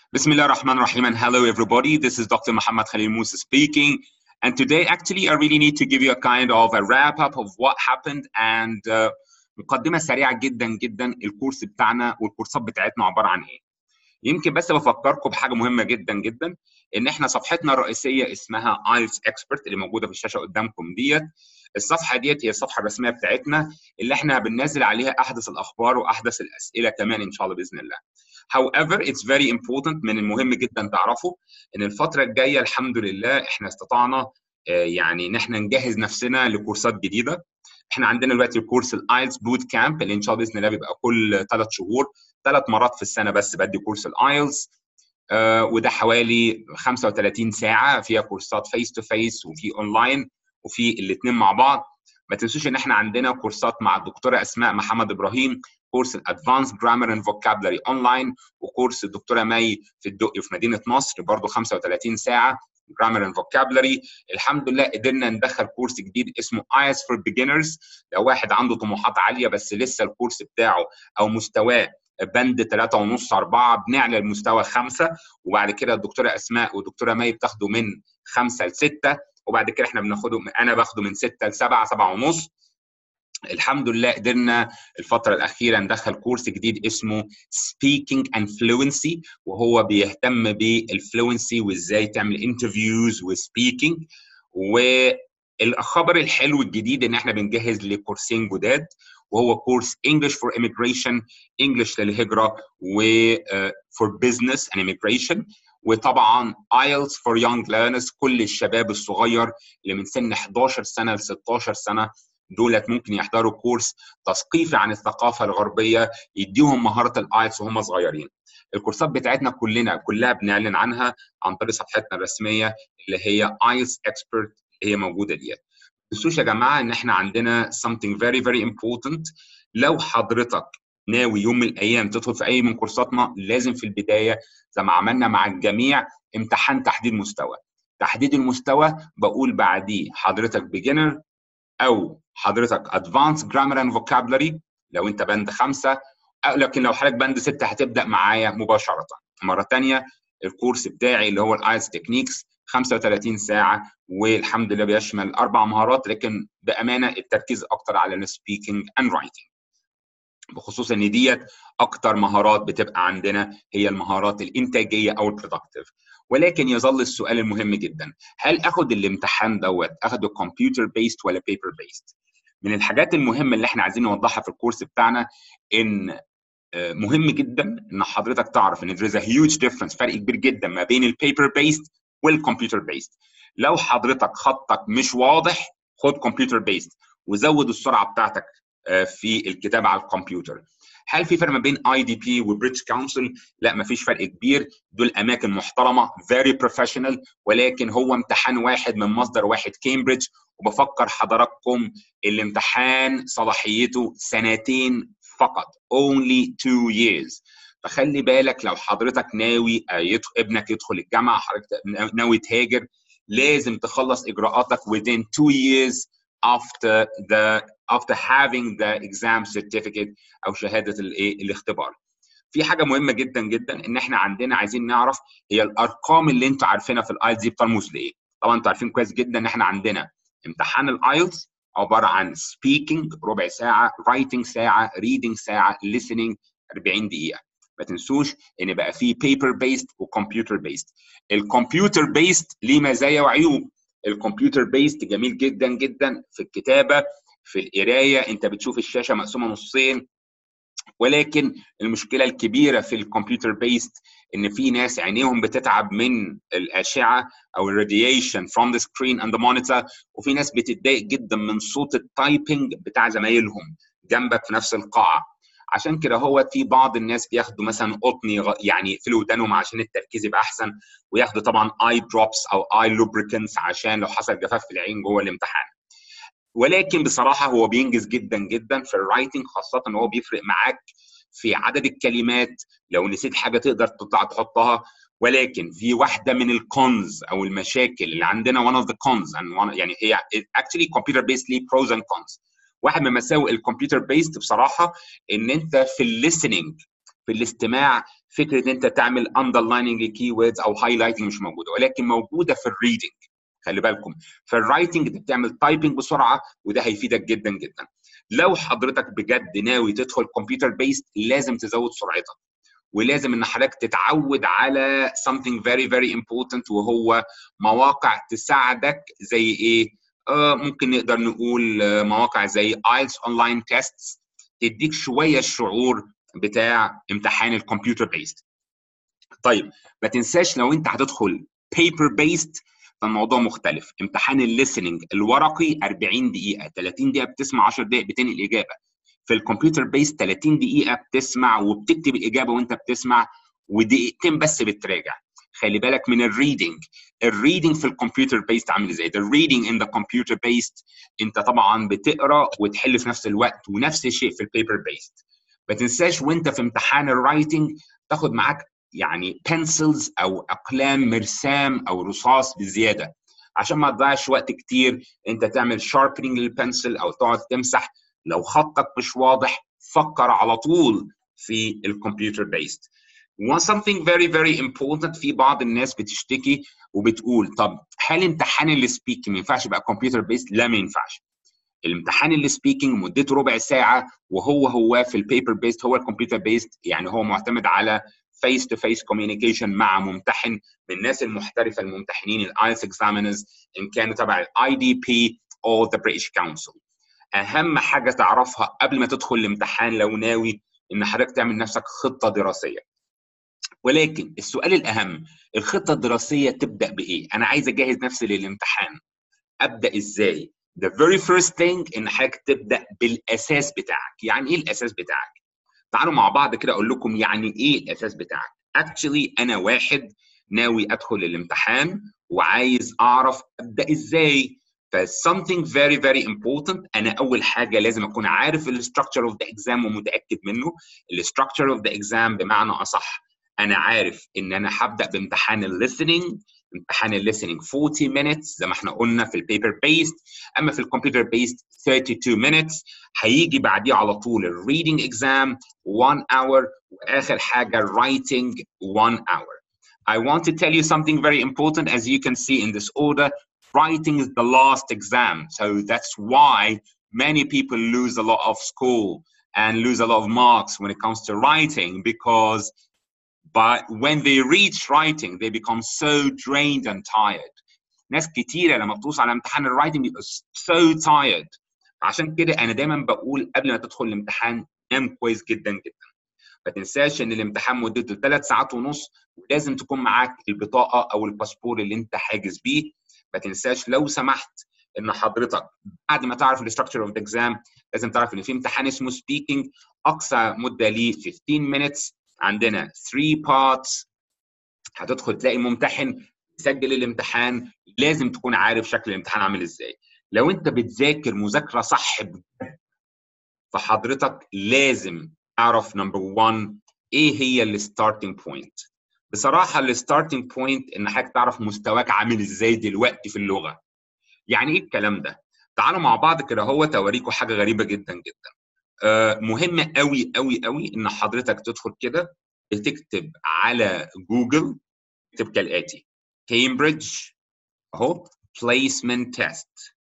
Bismillah ar-Rahman ar-Rahim and hello everybody. This is Dr. Muhammad Khalil Musa speaking. And today actually I really need to give you a kind of a wrap up of what happened and مقدمة سريعة جدا جدا الكورس بتاعنا والكورسات بتاعتنا عبارة عن ايه. يمكن بس بفكركم بحاجة مهمة جدا جدا ان احنا صفحتنا الرئيسية اسمها IELTS Expert اللي موجودة في الشاشة قدامكم ديت. الصفحة ديت هي الصفحة الرسمية بتاعتنا اللي احنا بننزل عليها احدث الاخبار واحدث الاسئلة كمان ان شاء الله باذن الله. However, it's very important من المهم جدا تعرفوا ان الفترة الجاية الحمد لله احنا استطعنا يعني ان احنا نجهز نفسنا لكورسات جديدة. احنا عندنا دلوقتي كورس الايلتس بوت كامب اللي ان شاء الله باذن الله بيبقى كل 3 شهور 3 مرات في السنة بس بدي كورس الايلتس وده حوالي 35 ساعة فيها كورسات فيس تو فيس وفي اونلاين وفي الاثنين مع بعض. ما تنسوش ان احنا عندنا كورسات مع الدكتورة اسماء محمد ابراهيم، كورس الادفانس جرامر اند فوكابلري اونلاين، وكورس الدكتوره مي في الدقي في مدينه نصر برضه 35 ساعه جرامر اند فوكابلري. الحمد لله قدرنا ندخل كورس جديد اسمه IELTS for beginners لو واحد عنده طموحات عاليه بس لسه الكورس بتاعه او مستواه بند 3.5 4 بنعلى لمستوى 5 وبعد كده الدكتوره اسماء والدكتوره مي بتاخده من 5 ل 6 وبعد كده احنا بناخده انا باخده من 6 ل 7 7.5. الحمد لله قدرنا الفترة الأخيرة ندخل كورس جديد اسمه Speaking and Fluency وهو بيهتم بالفلوينسي وإزاي تعمل interviews وspeaking. والخبر الحلو الجديد إن إحنا بنجهز لكورسين جداد وهو كورس English for Immigration، English للهجرة و for Business and Immigration، وطبعا IELTS for Young Learners كل الشباب الصغير اللي من سن 11 سنة ل 16 سنة دولت ممكن يحضروا كورس تثقيفي عن الثقافه الغربيه يديهم مهاره الايلتس وهم صغيرين. الكورسات بتاعتنا كلها بنعلن عنها عن طريق صفحتنا الرسميه اللي هي IELTS Expert اللي هي موجوده ديت. ما تنسوش يا جماعه ان احنا عندنا something very very important. لو حضرتك ناوي يوم من الايام تدخل في اي من كورساتنا لازم في البدايه زي ما عملنا مع الجميع امتحان تحديد مستوى. تحديد المستوى بقول بعديه حضرتك beginner او حضرتك ادفانس جرامر اند فوكابلري لو انت بند 5، لكن لو حضرتك بند 6 هتبدا معايا مباشره. مره ثانيه الكورس بتاعي اللي هو الايلتس تكنيكس 35 ساعه والحمد لله بيشمل 4 مهارات لكن بامانه التركيز اكتر على السبيكينج اند رايتنج بخصوص ان ديت اكتر مهارات بتبقى عندنا هي المهارات الانتاجيه او البرودكتيف. ولكن يظل السؤال المهم جدا، هل اخد الامتحان دوت اخده كمبيوتر بيست ولا بيبر بيست؟ من الحاجات المهمه اللي احنا عايزين نوضحها في الكورس بتاعنا ان مهم جدا ان حضرتك تعرف ان there is a huge difference، فرق كبير جدا ما بين البيبر بيست والكمبيوتر بيست. لو حضرتك خطك مش واضح خد كمبيوتر بيست وزود السرعه بتاعتك في الكتابه على الكمبيوتر. هل في فرق ما بين IDP وبريتش كونسل؟ لا مفيش فرق كبير، دول اماكن محترمه very professional ولكن هو امتحان واحد من مصدر واحد كامبريدج. وبفكر حضراتكم الامتحان صلاحيته 2 سنين فقط only 2 years. فخلي بالك لو حضرتك ناوي ابنك يدخل الجامعه، حضرتك ناوي تهاجر، لازم تخلص اجراءاتك within 2 years after having the exam certificate او شهاده الاختبار. في حاجه مهمه جدا جدا ان احنا عندنا عايزين نعرف هي الارقام اللي انتوا عارفينها في الايلتس دي بترمز لايه. طبعا انتوا عارفين كويس جدا ان احنا عندنا امتحان الايلتس عباره عن speaking ربع ساعه، writing ساعه، reading ساعه، listening 40 دقيقه. ما تنسوش ان بقى في paper based وكمبيوتر based. الكمبيوتر based ليه مزايا وعيوب. الكمبيوتر بيست جميل جدا جدا في الكتابه، في القرايه انت بتشوف الشاشه مقسومه نصين، ولكن المشكله الكبيره في الكمبيوتر بيست ان في ناس عينيهم بتتعب من الاشعه او الراديشن from the screen and the monitor، وفي ناس بتتضايق جدا من صوت التايبنج بتاع زمايلهم جنبك في نفس القاعه. عشان كده هو في بعض الناس بياخدوا مثلا قطني يعني في ودانهم عشان التركيز يبقى احسن، وياخدوا طبعا اي دروبس او اي لوبريكنتس عشان لو حصل جفاف في العين جوه الامتحان. ولكن بصراحه هو بينجز جدا جدا في الرايتنج، خاصه ان هو بيفرق معاك في عدد الكلمات، لو نسيت حاجه تقدر تطلع تحطها. ولكن في واحده من الكونز او المشاكل اللي عندنا one of the cons يعني هي actually computer based ليه pros and cons. واحد من مساوئ الكمبيوتر بيست بصراحه ان انت في الليسننج في الاستماع فكره ان انت تعمل اندرلايننج كي ووردز او هايلايتنج مش موجوده، ولكن موجوده في الريدنج. خلي بالكم في الرايتنج انت بتعمل تايبنج بسرعه، وده هيفيدك جدا جدا. لو حضرتك بجد ناوي تدخل كمبيوتر بيست لازم تزود سرعتك، ولازم ان حضرتك تتعود على something very very important، وهو مواقع تساعدك زي ايه؟ ممكن نقدر نقول مواقع زي IELTS اونلاين تيستس تديك شويه الشعور بتاع امتحان الكمبيوتر بيست. طيب ما تنساش لو انت هتدخل بيبر بيست فالموضوع مختلف. امتحان الليسننج الورقي 40 دقيقه، 30 دقيقه بتسمع، 10 دقائق بتنقل الاجابه. في الكمبيوتر بيست 30 دقيقه بتسمع وبتكتب الاجابه وانت بتسمع، ودقيقتين بس بتراجع. خلي بالك من الريدنج. الريدنج في الكمبيوتر بيست عامل ازاي؟ the reading in the computer based انت طبعا بتقرا وتحل في نفس الوقت، ونفس الشيء في البيبر بيست. ما تنساش وانت في امتحان الرايتنج تاخد معاك يعني بنسلز او اقلام مرسام او رصاص بزياده، عشان ما تضيعش وقت كتير انت تعمل شاربنينج للبنسل او تقعد تمسح. لو خطك مش واضح فكر على طول في الكمبيوتر بيست. something very very important، في بعض الناس بتشتكي وبتقول طب هل امتحان السبيكنج ما ينفعش يبقى كمبيوتر بيست؟ لا ما ينفعش. الامتحان السبيكنج مدته ربع ساعه، وهو في البيبر بيست هو الكمبيوتر بيست، يعني هو معتمد على فيس تو فيس كوميونيكيشن مع ممتحن من الناس المحترفه الممتحنين الايلتس اكزامينرز ان كانوا تبع الاي دي بي او ذا بريتش كونسل. اهم حاجه تعرفها قبل ما تدخل الامتحان لو ناوي ان حضرتك تعمل نفسك خطه دراسيه. ولكن السؤال الاهم، الخطه الدراسيه تبدا بايه؟ انا عايز اجهز نفسي للامتحان، ابدا ازاي؟ the very first thing ان حضرتك تبدا بالاساس بتاعك. يعني ايه الاساس بتاعك؟ تعالوا مع بعض كده اقول لكم يعني ايه الاساس بتاعك. actually انا واحد ناوي ادخل الامتحان وعايز اعرف ابدا ازاي. ف something very very important، انا اول حاجه لازم اكون عارف الستراكشر اوف ذا اكزام ومتاكد منه. الستراكشر اوف ذا اكزام بمعنى اصح انا عارف ان انا هبدا بامتحان الليسننج. امتحان الليسننج 40 minutes زي ما احنا قلنا في البيبر بيست، اما في الكمبيوتر بيست 32 minutes. هيجي بعديه على طول الريدنج اكزام 1 hour، واخر حاجه الرايتنج 1 hour. I want to tell you something very important. As you can see in this order, writing is the last exam, so that's why many people lose a lot of school and lose a lot of marks when it comes to writing, because but when they reach writing they become so drained and tired. ناس كتيره لما بتوصل على امتحان الرايتنج بيبقى so tired. عشان كده انا دايما بقول قبل ما تدخل الامتحان نام كويس جدا جدا. ما تنساش ان الامتحان مدته 3 ساعات ونص، ولازم تكون معاك البطاقه او الباسبور اللي انت حاجز بيه. ما تنساش لو سمحت ان حضرتك بعد ما تعرف الاستراكشر اوف ذا اكزام لازم تعرف ان في امتحان اسمه سبيكينج، اقصى مده ليه 15 minutes. عندنا 3 parts. هتدخل تلاقي ممتحن سجل الامتحان، لازم تكون عارف شكل الامتحان عامل ازاي. لو انت بتذاكر مذاكره صح فحضرتك لازم تعرف نمبر 1 ايه هي الستارتنج بوينت. بصراحه الستارتنج بوينت ان حضرتك تعرف مستواك عامل ازاي دلوقتي في اللغه. يعني ايه الكلام ده؟ تعالوا مع بعض كده هو اوريكم حاجه غريبه جدا جدا. مهمه قوي قوي قوي ان حضرتك تدخل كده تكتب على جوجل، تكتب كالاتي كامبريدج اهو بليسمنت تيست.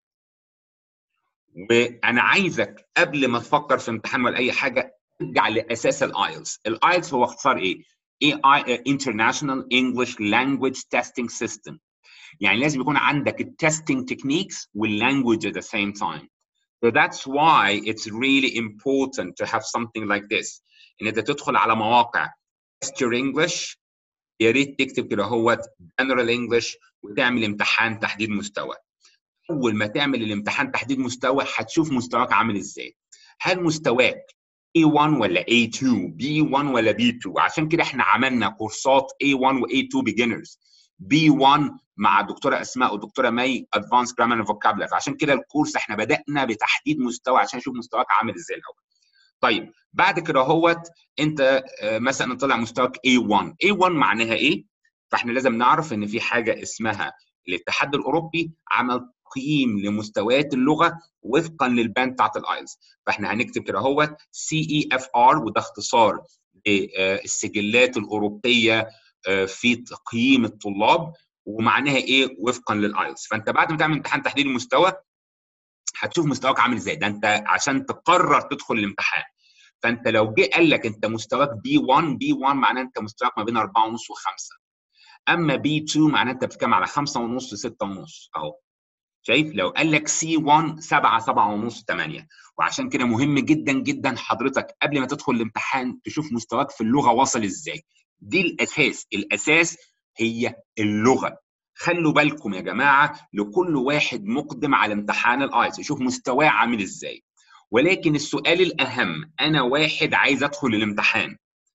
وانا عايزك قبل ما تفكر في امتحان ولا اي حاجه ترجع لاساس الايلتس. الايلتس هو اختصار ايه؟ International English Language Testing System. يعني لازم يكون عندك التستنج تكنيكس واللانجوج at the same time. So that's why it's really important to have something like this. ان انت تدخل على مواقع Test Your English، يا ريت تكتب كده هو General English وتعمل امتحان تحديد مستوى. اول ما تعمل الامتحان تحديد مستوى هتشوف مستواك عامل ازاي. هل مستواك A1 ولا A2 B1 ولا B2؟ عشان كده احنا عملنا كورسات A1 و A2 beginners، B1 مع الدكتوره اسماء والدكتوره مي advanced grammar and vocabulary. عشان كده الكورس احنا بدانا بتحديد مستوى عشان نشوف مستواك عامل ازاي الاول. طيب بعد كده هوت انت مثلا طلع مستواك A1. A1 معناها ايه؟ فاحنا لازم نعرف ان في حاجه اسمها الاتحاد الاوروبي عمل تقييم لمستويات اللغه وفقا للباند بتاعت الايلتس. فاحنا هنكتب كده هوت CEFR، وده اختصار السجلات الاوروبيه في تقييم الطلاب، ومعناها ايه وفقا للايلتس. فانت بعد ما تعمل امتحان تحديد المستوى هتشوف مستواك عامل ازاي. ده انت عشان تقرر تدخل الامتحان. فانت لو جه قال لك انت مستواك B1 معناه انت مستواك ما بين 4.5 و5. اما B2 معناه انت بتتكلم على 5.5 6.5 اهو. شايف؟ لو قال لك C1 7 7.5 8. وعشان كده مهم جدا جدا حضرتك قبل ما تدخل الامتحان تشوف مستواك في اللغه واصل ازاي. دي الاساس هي اللغه. خلوا بالكم يا جماعه لكل واحد مقدم على امتحان الايلتس يشوف مستواه عامل ازاي. ولكن السؤال الاهم، انا واحد عايز ادخل الامتحان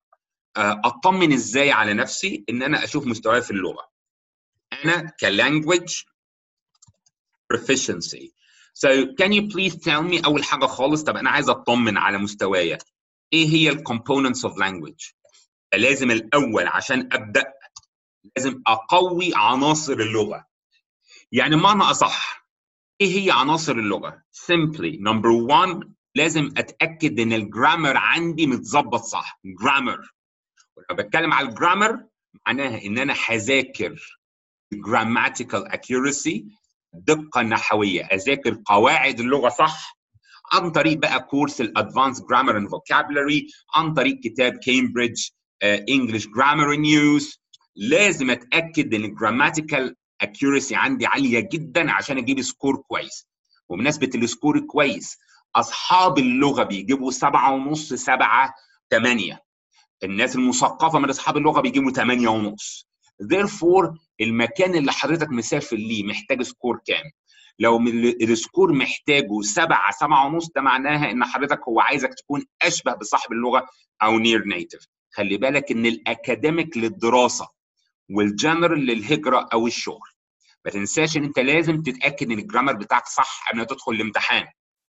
اطمن ازاي على نفسي ان انا اشوف مستواي في اللغه. انا كلانجويج proficiency. So can you please tell me اول حاجه خالص، طب انا عايز اطمن على مستوايا، ايه هي ال components of language؟ لازم الاول عشان ابدا لازم اقوي عناصر اللغه. يعني بمعنى اصح ايه هي عناصر اللغه؟ simply number one لازم اتاكد ان الجرامر عندي متظبط صح. جرامر، ولما بتكلم على الجرامر معناها ان انا هذاكر grammatical accuracy، الدقه النحويه، اذاكر قواعد اللغه صح عن طريق بقى كورس الادفانس جرامر اند فوكابولري، عن طريق كتاب كامبريدج انجلش جرامر نيوز. لازم اتاكد ان الجراماتيكال اكيورسي عندي عاليه جدا عشان اجيب سكور كويس. وبمناسبه السكور كويس، اصحاب اللغه بيجيبوا 7.5 7 8. الناس المثقفه من اصحاب اللغه بيجيبوا 8.5. therefore المكان اللي حضرتك مسافر ليه محتاج سكور كام؟ لو السكور محتاجه 7 7.5 ده معناها ان حضرتك هو عايزك تكون اشبه بصاحب اللغه او نير نيتيف. خلي بالك ان الاكاديميك للدراسه والجنرال للهجره او الشغل. ما تنساش ان انت لازم تتاكد ان الجرامر بتاعك صح قبل ما تدخل الامتحان.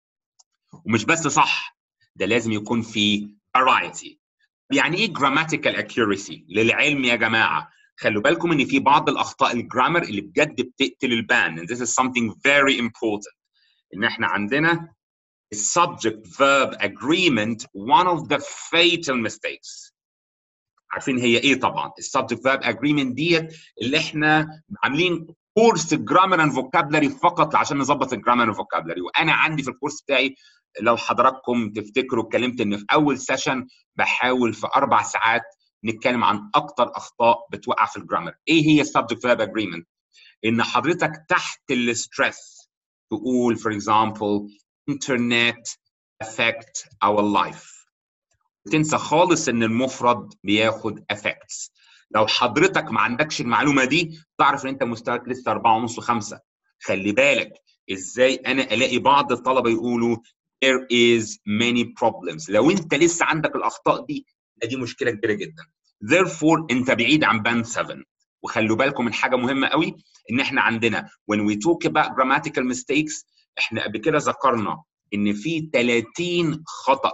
ومش بس صح، ده لازم يكون في variety. يعني ايه grammatical accuracy؟ للعلم يا جماعه خلوا بالكم ان في بعض الاخطاء الجرامر اللي بجد بتقتل البان. and this is something very important. ان احنا عندنا subject verb agreement one of the fatal mistakes. عارفين هي ايه طبعا؟ subject verb agreement ديت اللي احنا عاملين كورس جرامر اند فوكابلري فقط عشان نظبط الجرامر اند فوكابلري. وانا عندي في الكورس بتاعي لو حضراتكم تفتكروا اتكلمت ان في اول سيشن بحاول في 4 ساعات نتكلم عن اكتر اخطاء بتوقع في الجرامر. ايه هي subject verb agreement؟ ان حضرتك تحت الستريس تقول for example internet affect our life. تنسى خالص ان المفرد بياخد effects. لو حضرتك ما عندكش المعلومه دي تعرف ان انت مستواك لسه 4.5 5. خلي بالك ازاي انا الاقي بعض الطلبه يقولوا there is many problems. لو انت لسه عندك الاخطاء دي مشكله كبيره جدا. therefore انت بعيد عن band 7. وخلوا بالكم من حاجه مهمه قوي، ان احنا عندنا when we talk about grammatical mistakes احنا قبل كده ذكرنا ان في 30 خطأ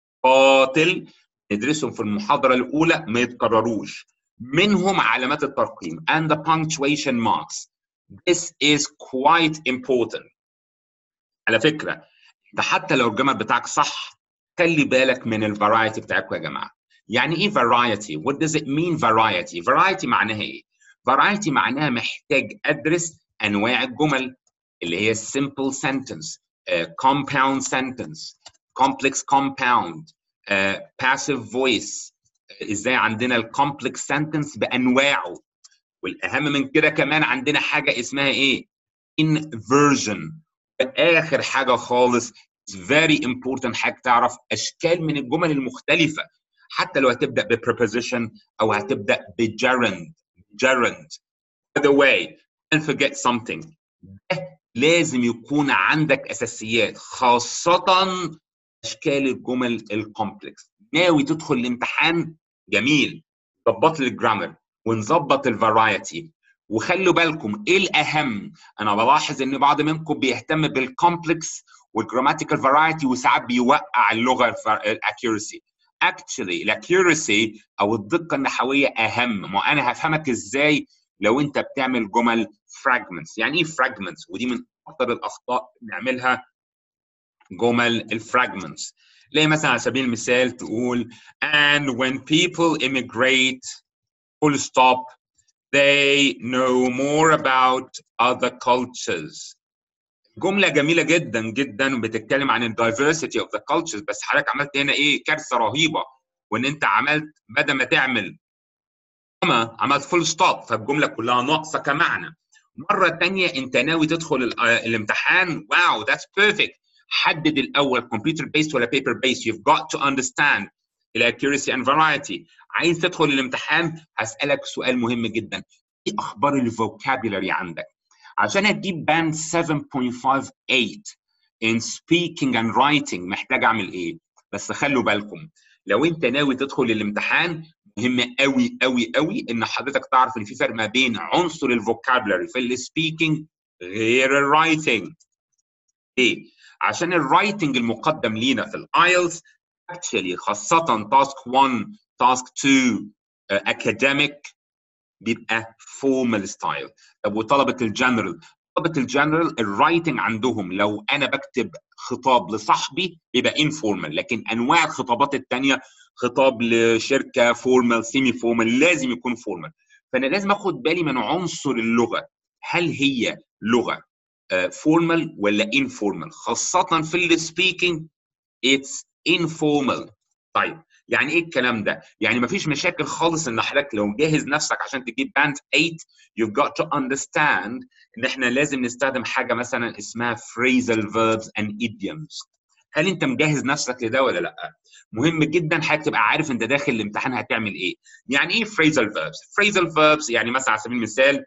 قاتل ندرسهم في المحاضرة الأولى ما يتكرروش، منهم علامات الترقيم and the punctuation marks. This is quite important. على فكرة ده حتى لو الجمل بتاعك صح خلي بالك من الفرايتي بتاعكم يا جماعة. يعني ايه variety؟ What does it mean variety؟ Variety معناها ايه؟ Variety معناها محتاج أدرس أنواع الجمل اللي هي simple sentence, compound sentence, complex compound, passive voice. ازاي عندنا الكومبلكس سنتنس بانواعه. والاهم من كده كمان عندنا حاجه اسمها ايه؟ inversion. واخر حاجه خالص very important حاجه تعرف اشكال من الجمل المختلفه حتى لو هتبدا بpreposition او هتبدا بgerund. by the way don't forget something. ده لازم يكون عندك اساسيات خاصه اشكال الجمل الكومبلكس. ناوي تدخل الامتحان جميل ظبط لي الجرامر ونظبط الفرايتي. وخلوا بالكم ايه الاهم، انا بلاحظ ان بعض منكم بيهتم بالكومبلكس والجراماتيكال فرايتي وساعات بيوقع اللغه الاكيورسي. اكشلي الاكيورسي او الدقه النحويه اهم. ما انا هفهمك ازاي لو انت بتعمل جمل فراجمنتس. يعني ايه فراجمنتس؟ ودي من اكثر الاخطاء بنعملها جمل الفراجمنتس. ليه مثلا على سبيل المثال تقول and when people immigrate full stop they know more about other cultures. جملة جميلة جدا جدا وبتتكلم عن الدايفرسيتي اوف ذا cultures، بس حضرتك عملت هنا ايه؟ كارثة رهيبة، وان انت عملت بدل ما تعمل عملت فول ستوب، فالجملة كلها ناقصة كمعنى. مرة تانية انت ناوي تدخل الامتحان، واو ذاتس بيرفكت. حدد الاول كمبيوتر بيست ولا بيبر بيست. you've got to understand accuracy and variety. عايز تدخل الامتحان هسألك سؤال مهم جدا، ايه اخبار الفوكابيلاري عندك؟ عشان اجيب باند 7.58 in speaking and writing محتاج اعمل ايه؟ بس خلوا بالكم لو انت ناوي تدخل الامتحان مهم قوي قوي قوي ان حضرتك تعرف ان في فرق ما بين عنصر الفوكابلري في السبيكينج غير الرايتنج. ايه؟ عشان الرايتنج المقدم لينا في الايلتس اكشلي خاصه تاسك 1 تاسك 2 اكاديميك بيبقى فورمال ستايل. طب وطلبه الجنرال؟ طلبه الجنرال الرايتنج عندهم لو انا بكتب خطاب لصاحبي بيبقى انفورمال، لكن انواع الخطابات الثانيه خطاب لشركه فورمال سيمي فورمال لازم يكون فورمال. فانا لازم اخد بالي من عنصر اللغه، هل هي لغه فورمال ولا انفورمال؟ خاصه في السبيكينج اتس انفورمال. طيب يعني ايه الكلام ده؟ يعني مفيش مشاكل خالص ان حضرتك لو مجهز نفسك عشان تجيب باند 8 you've got to understand ان احنا لازم نستخدم حاجه مثلا اسمها phrasal verbs and idioms. هل انت مجهز نفسك لده ولا لا؟ مهم جدا حضرتك تبقى عارف انت داخل الامتحان هتعمل ايه. يعني ايه phrasal verbs؟ phrasal verbs يعني مثلا على سبيل المثال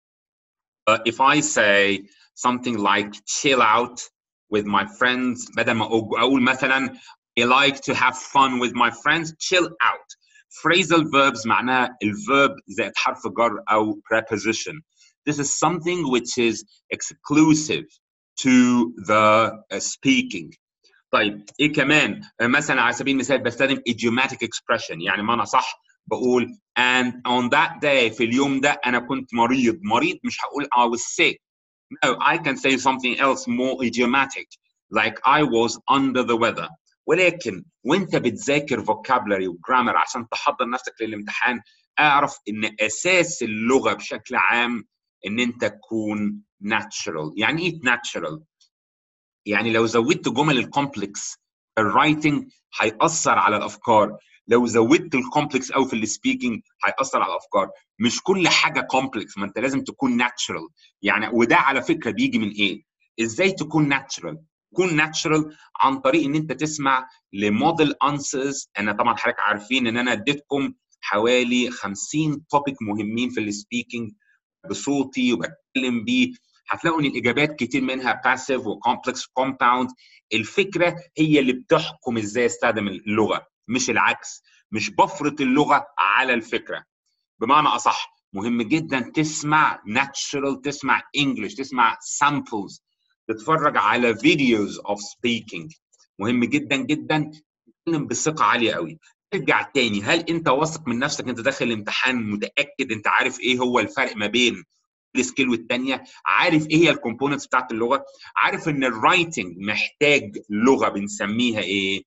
if I say something like chill out with my friends، بدل ما اقول مثلا I like to have fun with my friends، chill out. phrasal verbs معناها الverb زائد حرف جر أو preposition. This is something which is exclusive to the speaking. طيب ايه كمان؟ مثلا على سبيل المثال بستخدم idiomatic expression، يعني معنى صح بقول and on that day في اليوم ده أنا كنت مريض. مريض مش هقول I was sick. No, I can say something else more idiomatic like I was under the weather. ولكن وانت بتذاكر vocabulary وجرامر عشان تحضر نفسك للامتحان اعرف ان اساس اللغه بشكل عام ان انت تكون natural. يعني ايه natural؟ يعني لو زودت جمل الكومبلكس الرايتنج هيأثر على الافكار، لو زودت الكومبلكس او في السبيكينج هيأثر على الافكار. مش كل حاجه كومبلكس، ما انت لازم تكون ناتشرال. يعني وده على فكره بيجي من ايه؟ ازاي تكون ناتشرال؟ تكون ناتشرال عن طريق ان انت تسمع لموديل انسرز. انا طبعا حضرتك عارفين ان انا اديتكم حوالي 50 توبيك مهمين في السبيكينج بصوتي وبتكلم بيه. هتلاقوا ان الاجابات كتير منها باسيف وكومبلكس كومباوند. الفكره هي اللي بتحكم ازاي استخدم اللغه مش العكس، مش بفرض اللغه على الفكره. بمعنى اصح مهم جدا تسمع ناتشرال، تسمع انجلش، تسمع سامبلز، تتفرج على فيديوز اوف سبيكينج. مهم جدا جدا تتكلم بثقه عاليه قوي. ارجع تاني، هل انت واثق من نفسك انت داخل الامتحان متاكد انت عارف ايه هو الفرق ما بين السكيل والثانيه؟ عارف ايه هي الكومبوننتس بتاعت اللغه؟ عارف ان الرايتنج محتاج لغه بنسميها ايه؟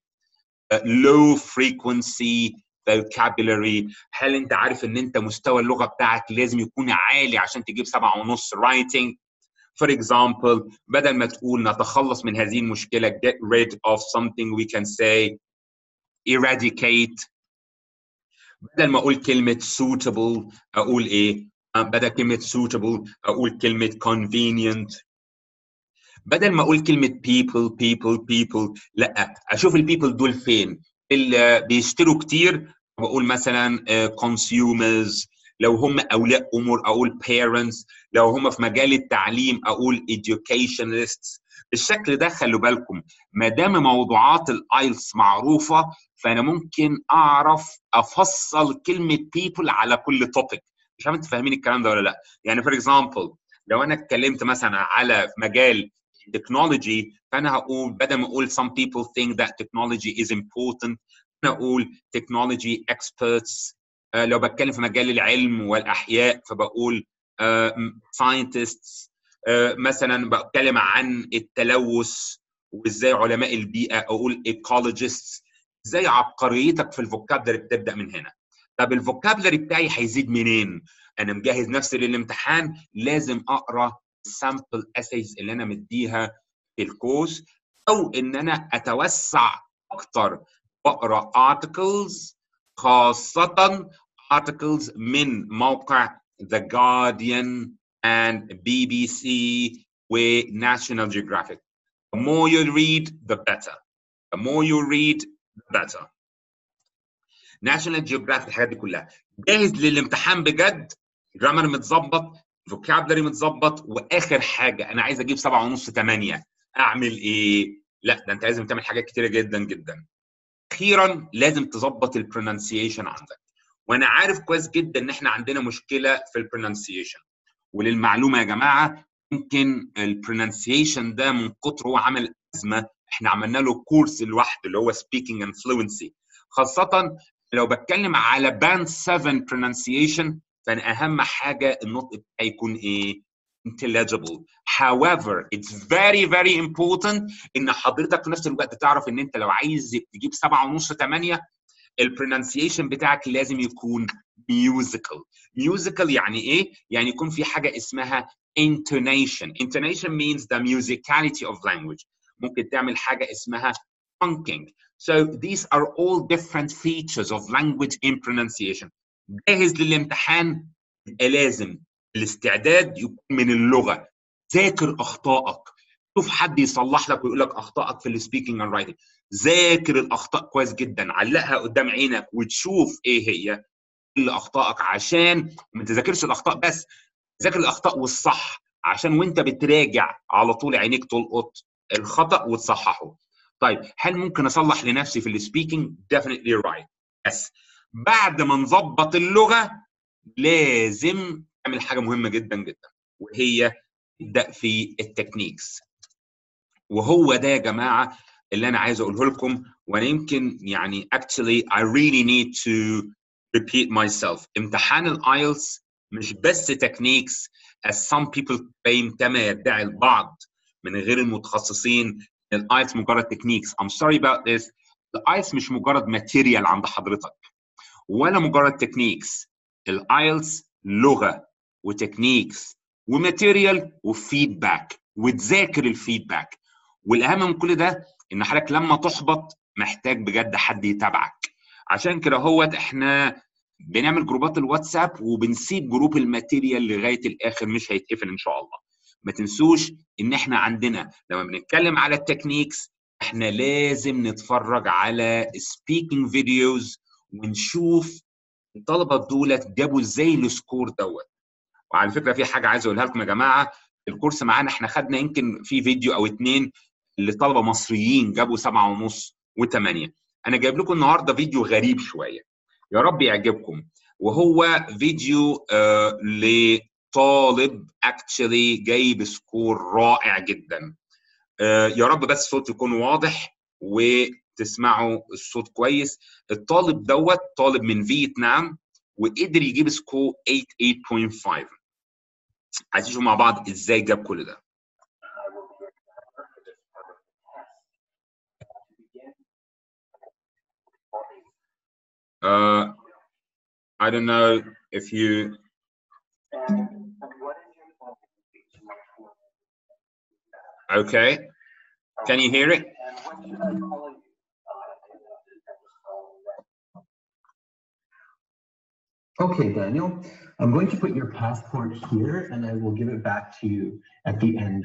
low frequency vocabulary. هل انت عارف ان انت مستوى اللغه بتاعك لازم يكون عالي عشان تجيب 7.5 رايتنج؟ For example بدل ما تقول نتخلص من هذه المشكله get rid of something we can say eradicate. بدل ما اقول كلمه suitable اقول ايه؟ بدل كلمه suitable اقول كلمه convenient. بدل ما اقول كلمه people لا، اشوف البيبل دول فين؟ اللي بيشتروا كتير بقول مثلا consumers، لو هم اولياء امور اقول parents، لو هم في مجال التعليم اقول educationists. بالشكل ده خلوا بالكم ما دام موضوعات الايلتس معروفه فانا ممكن اعرف افصل كلمه people على كل توبيك. مش عارف انتوا فاهمين الكلام ده ولا لا؟ يعني فور اكزامبل لو انا اتكلمت مثلا على مجال technology فانا هقول بدل ما اقول some people think that technology is important انا اقول technology experts. لو بتكلم في مجال العلم والاحياء فبقول scientists. مثلا بتكلم عن التلوث وازاي علماء البيئه اقول ecologists. ازاي عبقريتك في الفوكابلري بتبدا من هنا. طب الفوكابلري بتاعي هيزيد منين؟ انا مجهز نفسي للامتحان، لازم اقرا السامبل اسايز اللي انا مديها في الكورس، او ان انا اتوسع اكتر واقرا articles، خاصه articles من موقع The Guardian and BBC و National Geographic. The more you read, the better. The more you read, the better. National Geographic الحاجات دي كلها. جاهز للامتحان بجد، جرامر متظبط، فوكابلري متظبط، واخر حاجه انا عايز اجيب 7.5 8. اعمل ايه؟ لا ده انت لازم تعمل حاجات كتيره جدا جدا. اخيرا لازم تظبط البرونانسيشن عندك. وانا عارف كويس جدا ان احنا عندنا مشكله في البرونانسيشن. وللمعلومه يا جماعه، يمكن البرونانسيشن ده من كتر هو عمل ازمه، احنا عملنا له كورس لوحده اللي هو سبيكينج اند فلوينسي. خاصه لو بتكلم على باند 7 pronunciation، فانا اهم حاجه النطق بتاعي يكون ايه؟ intelligible. However, it's very very important ان حضرتك في نفس الوقت تعرف ان انت لو عايز تجيب 7.5 8 البرونانسيشن بتاعك لازم يكون musical. musical يعني ايه؟ يعني يكون في حاجه اسمها intonation. intonation means the musicality of language. ممكن تعمل حاجه اسمها funking. So these are all different features of language in pronunciation. جاهز للامتحان؟ لازم الاستعداد يكون من اللغه. ذاكر اخطائك، شوف حد يصلح لك ويقول لك اخطائك في السبيكينج اند رايتنج. ذاكر الاخطاء كويس جدا، علقها قدام عينك وتشوف ايه هي اللي اخطائك، عشان ما تذاكرش الاخطاء بس، ذاكر الاخطاء والصح، عشان وانت بتراجع على طول عينيك تلقط الخطا وتصححه. طيب هل ممكن اصلح لنفسي في السبيكينج؟ definitely right. بس بعد ما نظبط اللغه لازم نعمل حاجه مهمه جدا جدا، وهي نبدا في التكنيكس. وهو ده يا جماعه اللي انا عايز اقوله لكم. وانا يمكن يعني actually I really need to repeat myself. امتحان الايلتس مش بس تكنيكس as some people claim كما يدعي البعض من غير المتخصصين. الايلتس مجرد تكنيكس. I'm sorry about this. الايلتس مش مجرد ماتيريال عند حضرتك ولا مجرد تكنيكس. الايلتس لغه وتكنيكس وماتيريال وفيدباك، وتذاكر الفيدباك. والاهم من كل ده ان حضرتك لما تحبط محتاج بجد حد يتابعك. عشان كده هوت احنا بنعمل جروبات الواتساب وبنسيب جروب الماتيريال لغايه الاخر، مش هيتقفل ان شاء الله. ما تنسوش ان احنا عندنا لما بنتكلم على التكنيكس احنا لازم نتفرج على سبيكينج فيديوز ونشوف الطلبه دولت جابوا ازاي السكور دوت. وعلى فكره في حاجه عايز اقولها لكم يا جماعه، الكورس معانا احنا خدنا يمكن في فيديو او 2 لطلبه مصريين جابوا 7.5 و8. انا جايب لكم النهارده فيديو غريب شويه، يا رب يعجبكم. وهو فيديو لطالب اكشلي جايب سكور رائع جدا. يا رب بس الصوت يكون واضح وتسمعوا الصوت كويس. الطالب دوت طالب من فيتنام وقدر يجيب سكور 8.5. عايزين نشوف مع بعض ازاي جاب كل ده. I don't know if you okay. Can you hear it? Okay, Daniel, I'm going to put your passport here and I will give it back to you at the end.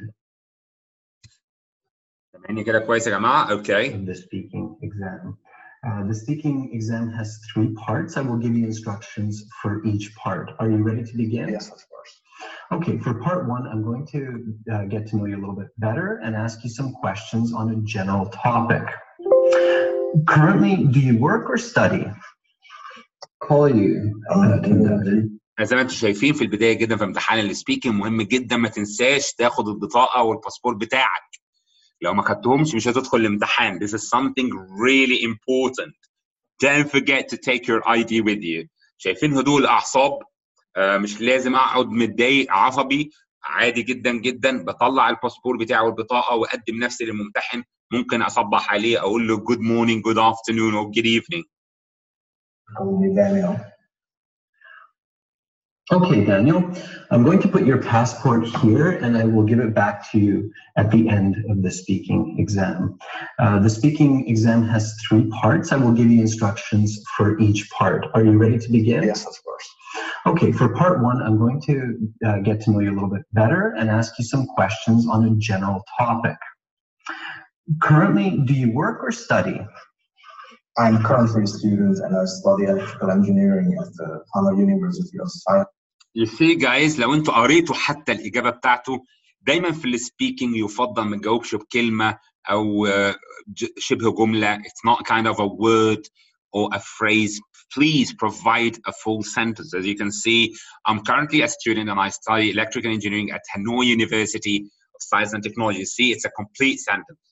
تمام كده كويس يا جماعة. Okay. The speaking exam. The speaking exam has 3 parts. I will give you instructions for each part. Are you ready to begin? Yes, of course. Okay, for part 1, I'm going to get to know you a little bit better and ask you some questions on a general topic. Currently, do you work or study? Call you. زي ما انتم شايفين في البداية جدا في امتحان السبيكنج مهم جدا ما تنساش تاخد البطاقة والباسبور بتاعك. لو ما خدتهمش مش هتدخل الامتحان. This is something really important. Don't forget to take your ID with you. شايفين هدوء الأعصاب؟ مش لازم أقعد متضايق عصبي. عادي جدا جدا بطلع الباسبور بتاعي والبطاقه واقدم نفسي للممتحن، ممكن اصبح عليه اقول له good morning, good afternoon or good evening. Daniel. Okay, Daniel, I'm going to put your passport here and I will give it back to you at the end of the speaking exam. The speaking exam has 3 parts. I will give you instructions for each part. Are you ready to begin? Yes, of course. Okay, for part 1, I'm going to get to know you a little bit better and ask you some questions on a general topic. Currently, do you work or study? I'm currently a student and I study electrical engineering at the Hanwha University of Science. You see guys، لو انتوا قريتوا حتى الإجابة بتاعته، دايما في السبيكينج يفضل ما تجاوبش بكلمة أو شبه جملة. It's not kind of a word or a phrase. Please provide a full sentence. As you can see, I'm currently a student and I study electrical engineering at Hanwha University of Science and Technology. You see, it's a complete sentence.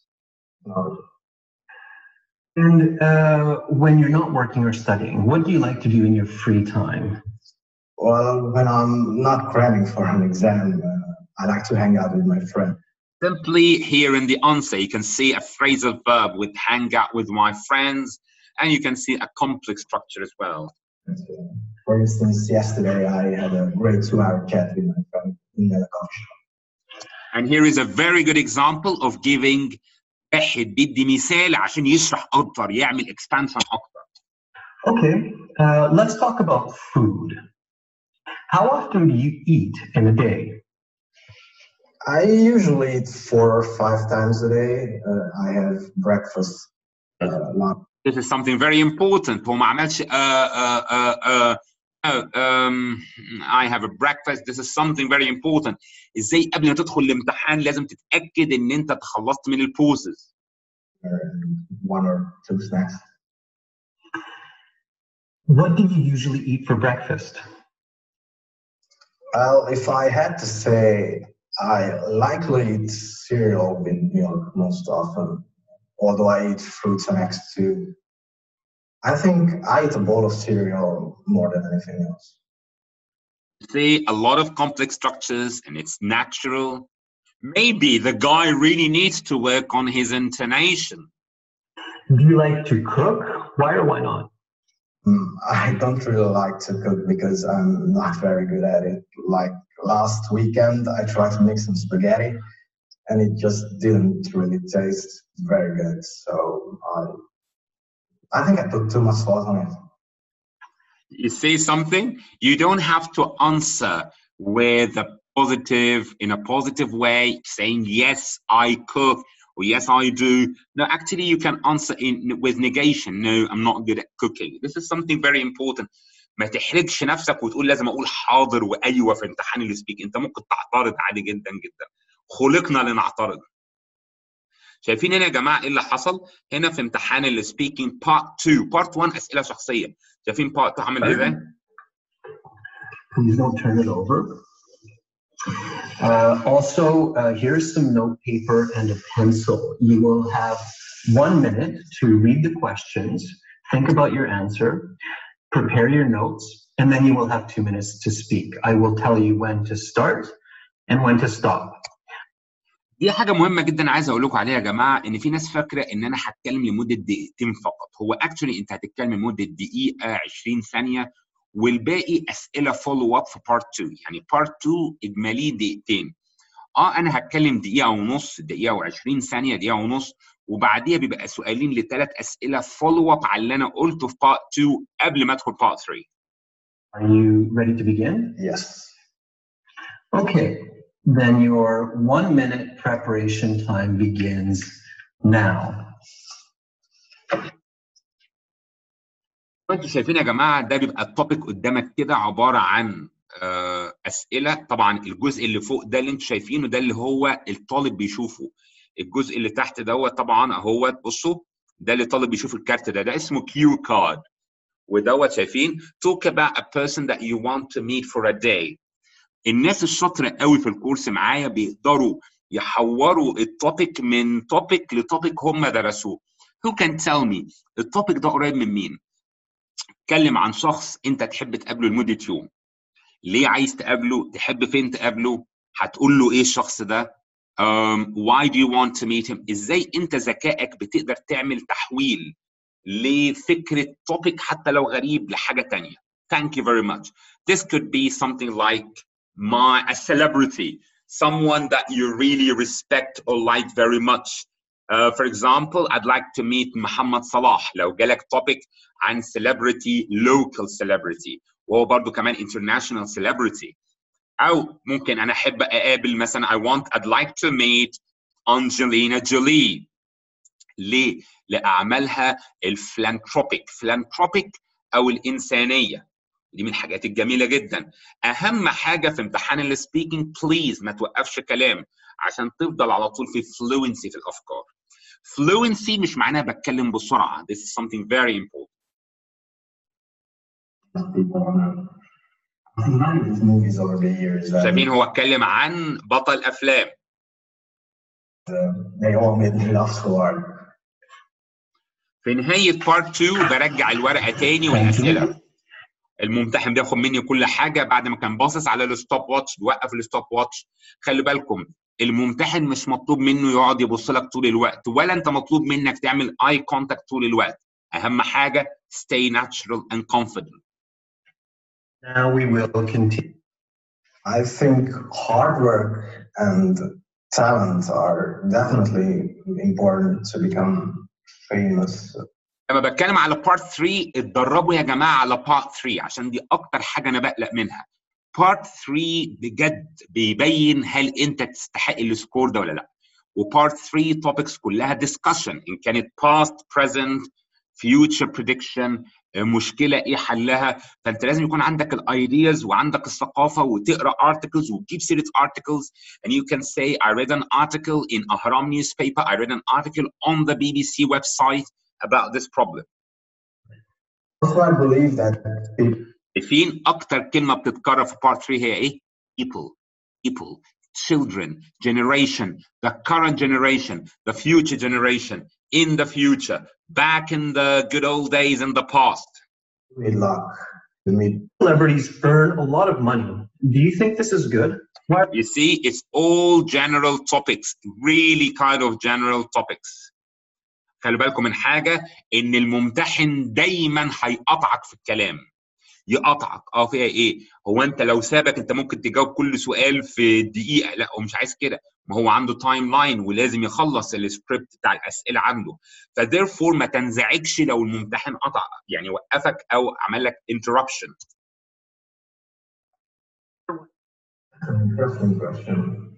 And when you're not working or studying, what do you like to do in your free time? Well, when I'm not cramming for an exam, I like to hang out with my friend. Simply here in the answer, you can see a phrasal verb with hang out with my friends, and you can see a complex structure as well. For instance, yesterday I had a great 2-hour chat with my friend in a coffee shop. And here is a very good example of giving واحد بيدي مثال عشان يشرح أكتر، يعمل expansion أكتر. Okay, let's talk about food. How often do you eat in a day? I usually eat 4 or 5 times a day. I have breakfast. This is something very important. هو ما عملش I have a breakfast. This is something very important. ازاي قبل ما تدخل الامتحان لازم تتأكد ان انت تخلصت من البوزز. 1 or 2 snacks. What do you usually eat for breakfast? Well, if I had to say, I likely eat cereal with milk most often, although I eat fruits and eggs too. I think I eat a bowl of cereal more than anything else. See, a lot of complex structures and it's natural. Maybe the guy really needs to work on his intonation. Do you like to cook? Why or why not? I don't really like to cook because I'm not very good at it. Like last weekend, I tried to make some spaghetti and it just didn't really taste very good. So I think I put too much salt on it. You say something, you don't have to answer with a positive, in a positive way, saying, yes, I cook, or yes, I do. No, actually, you can answer with negation. No, I'm not good at cooking. This is something very important. ما تحرجش نفسك وتقول لازم اقول حاضر وايوه في امتحان السبيك. انت ممكن تعترض عادي جدا جدا. خلقنا لنعترض. شايفين هنا يا جماعه ايه اللي حصل؟ هنا في امتحان السبيكينج بارت 2، بارت 1 اسئله شخصيه. شايفين بارت 2 عامل ازاي؟ Please don't turn it over. Also, here's some note paper and a pencil. You will have 1 minute to read the questions, think about your answer, prepare your notes, and then you will have 2 minutes to speak. I will tell you when to start and when to stop. دي حاجة مهمة جدا عايز أقول لكم عليها يا جماعة، إن في ناس فاكرة إن أنا هتكلم لمدة دقيقتين فقط. هو actually أنت هتتكلم لمدة دقيقة 20 ثانية والباقي أسئلة فولو أب في بارت 2. يعني بارت 2 إجمالي دقيقتين. أنا هتكلم دقيقة ونص، دقيقة و20 ثانية، دقيقة ونص، وبعديها بيبقى سؤالين ل3 أسئلة فولو أب على اللي أنا قلته في بارت 2 قبل ما أدخل بارت 3. Are you ready to begin? Yes. Okay. Then your 1 minute preparation time begins now. انتوا شايفين يا جماعه ده بيبقى التوبيك قدامك كده عباره عن اسئله. طبعا الجزء اللي فوق ده اللي انتوا شايفينه ده اللي هو الطالب بيشوفه. الجزء اللي تحت دوت طبعا اهوت بصوا ده اللي الطالب بيشوف الكارت ده اسمه كيو كارد. ودوت شايفين talk about a person that you want to meet for a day. الناس الشاطره قوي في الكورس معايا بيقدروا يحوروا التوبيك من توبيك لتوبيك هم درسوه. Who can tell me التوبيك ده قريب من مين؟ اتكلم عن شخص انت تحب تقابله لمده يوم. ليه عايز تقابله؟ تحب فين تقابله؟ هتقول له ايه الشخص ده؟ why do you want to meet him؟ ازاي انت ذكائك بتقدر تعمل تحويل لفكره topic حتى لو غريب لحاجه تانية. Thank you very much. This could be something like a celebrity, someone that you really respect or like very much. For example, I'd like to meet Muhammad Salah. لو جالك topic عن celebrity, local celebrity، وهو برضو كمان international celebrity. أو ممكن أنا أحب أقابل مثلا I'd like to meet Angelina Jolie. ليه؟ لأعمالها philanthropic أو الإنسانية. دي من الحاجات الجميلة جدا. أهم حاجة في امتحان السبيكينج بليز ما توقفش كلام عشان تفضل على طول في fluency في الأفكار. Fluency مش معناها بتكلم بسرعة. This is something very important. شايفين هو اتكلم عن بطل أفلام. They all made me laugh so hard. في نهاية part 2 برجع الورقة تاني والأسئلة. الممتحن بياخد مني كل حاجة بعد ما كان باصص على الستوب واتش، بيوقف الستوب واتش. خلي بالكم الممتحن مش مطلوب منه يقعد يبص لك طول الوقت، ولا أنت مطلوب منك تعمل eye contact طول الوقت. أهم حاجة stay natural and confident. Now we will continue. I think hard work and talent are definitely important to become famous. لما بتكلم على part 3 اتدربوا يا جماعة على part 3 عشان دي أكتر حاجة أنا بقلق منها. part 3 بجد بيبين هل أنت تستحق السكور ده ولا لأ. وpart 3 topics كلها discussion إن كانت past, present, future prediction، مشكلة إيه حلها. فأنت لازم يكون عندك الأيدياز وعندك الثقافة وتقرأ articles وتجيب سيرة articles. And you can say I read an article in Ahram newspaper, I read an article on the BBC website about this problem. Also, I believe that فين أكتر كلمة بتتكرر في part 3 هي إيه؟ people, children, generation, the current generation, the future generation, in the future, back in the good old days in the past. Good luck. Celebrities earn a lot of money. Do you think this is good? Why? You see, it's all general topics, really kind of general topics. خلي بالكم من حاجة، إن الممتحن دايما هيقطعك في الكلام. يقطعك فيها ايه؟ هو انت لو سابك انت ممكن تجاوب كل سؤال في دقيقه، لا هو مش عايز كده، ما هو عنده تايم لاين ولازم يخلص السكريبت بتاع الاسئله عنده. فديرفور ما تنزعجش لو الممتحن قطع، يعني وقفك او عمل لك interruption. Interesting question.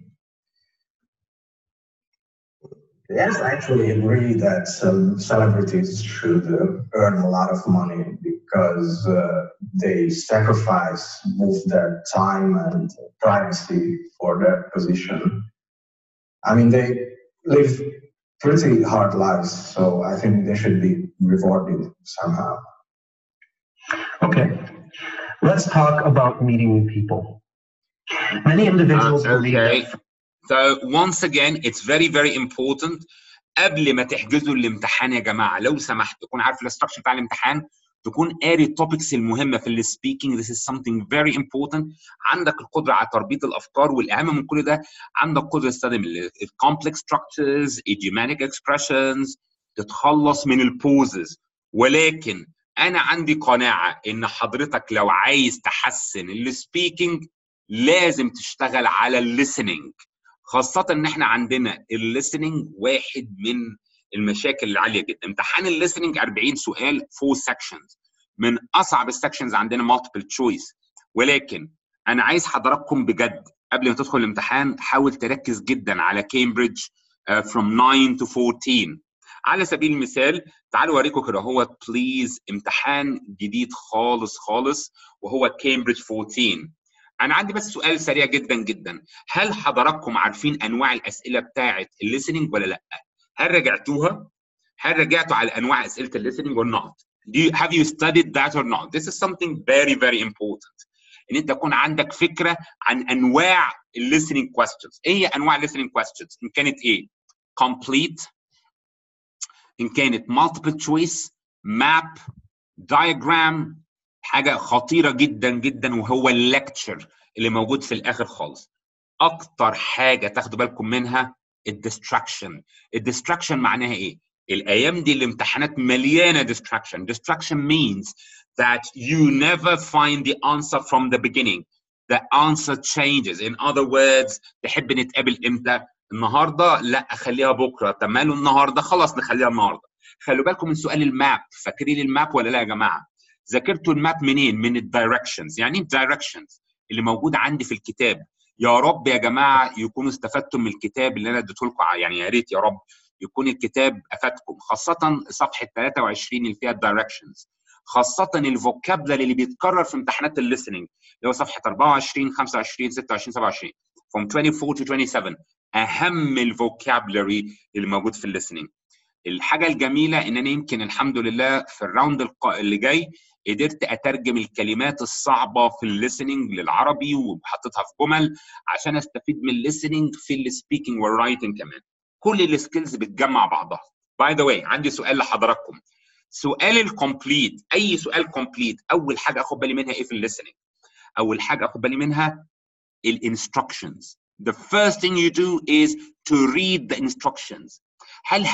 Yes, I actually agree that some celebrities should earn a lot of money because they sacrifice both their time and privacy for their position. I mean, they live pretty hard lives, so I think they should be rewarded somehow. Okay, let's talk about meeting new people. Many individuals believe that. So once again, it's very, very important. قبل ما تحجزوا الامتحان يا جماعه لو سمحت تكون عارف الاستراكشر بتاع الامتحان، تكون قاري التوبكس المهمه في السبيكينج. This is something very important. عندك القدره على تربيط الافكار، والاهم من كل ده عندك قدره تستخدم الكومبلكس structures, idiomatic expressions، تتخلص من البوزز. ولكن انا عندي قناعه ان حضرتك لو عايز تحسن السبيكينج لازم تشتغل على الليسننج، خاصة ان احنا عندنا الليسننج واحد من المشاكل العالية جدا. امتحان الليسننج 40 سؤال 4 sections، من اصعب السكشنز عندنا multiple choice. ولكن انا عايز حضراتكم بجد قبل ما تدخل الامتحان حاول تركز جدا على كامبريدج from 9 to 14. على سبيل المثال تعالوا اوريكم كده، هو بليز امتحان جديد خالص وهو كامبريدج 14. أنا عندي بس سؤال سريع جدا، هل حضراتكم عارفين أنواع الأسئلة بتاعة الليسننج ولا لأ؟ هل رجعتوها؟ هل رجعتوا على أنواع أسئلة الليسننج or not? Have you studied that or not? This is something very important. إن أنت يكون عندك فكرة عن أنواع الليسننج questions. إيه هي أنواع الليسننج questions؟ إن كانت إيه؟ complete، إن كانت multiple choice، map، diagram. حاجه خطيره جدا وهو الليكتشر اللي موجود في الاخر خالص. اكتر حاجه تاخدوا بالكم منها الديستراكشن. الديستراكشن معناها ايه؟ الايام دي الامتحانات مليانه distraction. Distraction means that you never find the answer from the beginning. The answer changes. In other words, تحب نتقابل امتى؟ النهارده؟ لا خليها بكره. طب ماله النهارده؟ خلاص نخليها النهارده. خلوا بالكم من سؤال الماب. فاكرين الماب ولا لا يا جماعه؟ ذاكرتوا الماب منين؟ من الدايركشنز. يعني ايه الدايركشنز؟ اللي موجوده عندي في الكتاب. يا رب يا جماعه يكونوا استفدتم من الكتاب اللي انا اديته لكم، يعني يا ريت يا رب يكون الكتاب افادكم، خاصه صفحه 23 اللي فيها الدايركشنز، خاصه الفوكابلري اللي بيتكرر في امتحانات الليسننج اللي هو صفحه 24 25 26 27 from 24 to 27. اهم الفوكابلري اللي موجود في الليسننج. الحاجه الجميله ان انا يمكن الحمد لله في الراوند اللي جاي قدرت اترجم الكلمات الصعبه في الليسننج للعربي وحطيتها في جمل عشان استفيد من الليسننج في السبيكنج والرايتنج كمان. كل السكيلز بتجمع بعضها. باي ذا واي عندي سؤال لحضراتكم. سؤال الكومبليت، اي سؤال كومبليت اول حاجه اخد بالي منها ايه في الليسننج؟ اول حاجه اخد بالي منها الانستراكشنز. The first thing you do is to read the instructions. هل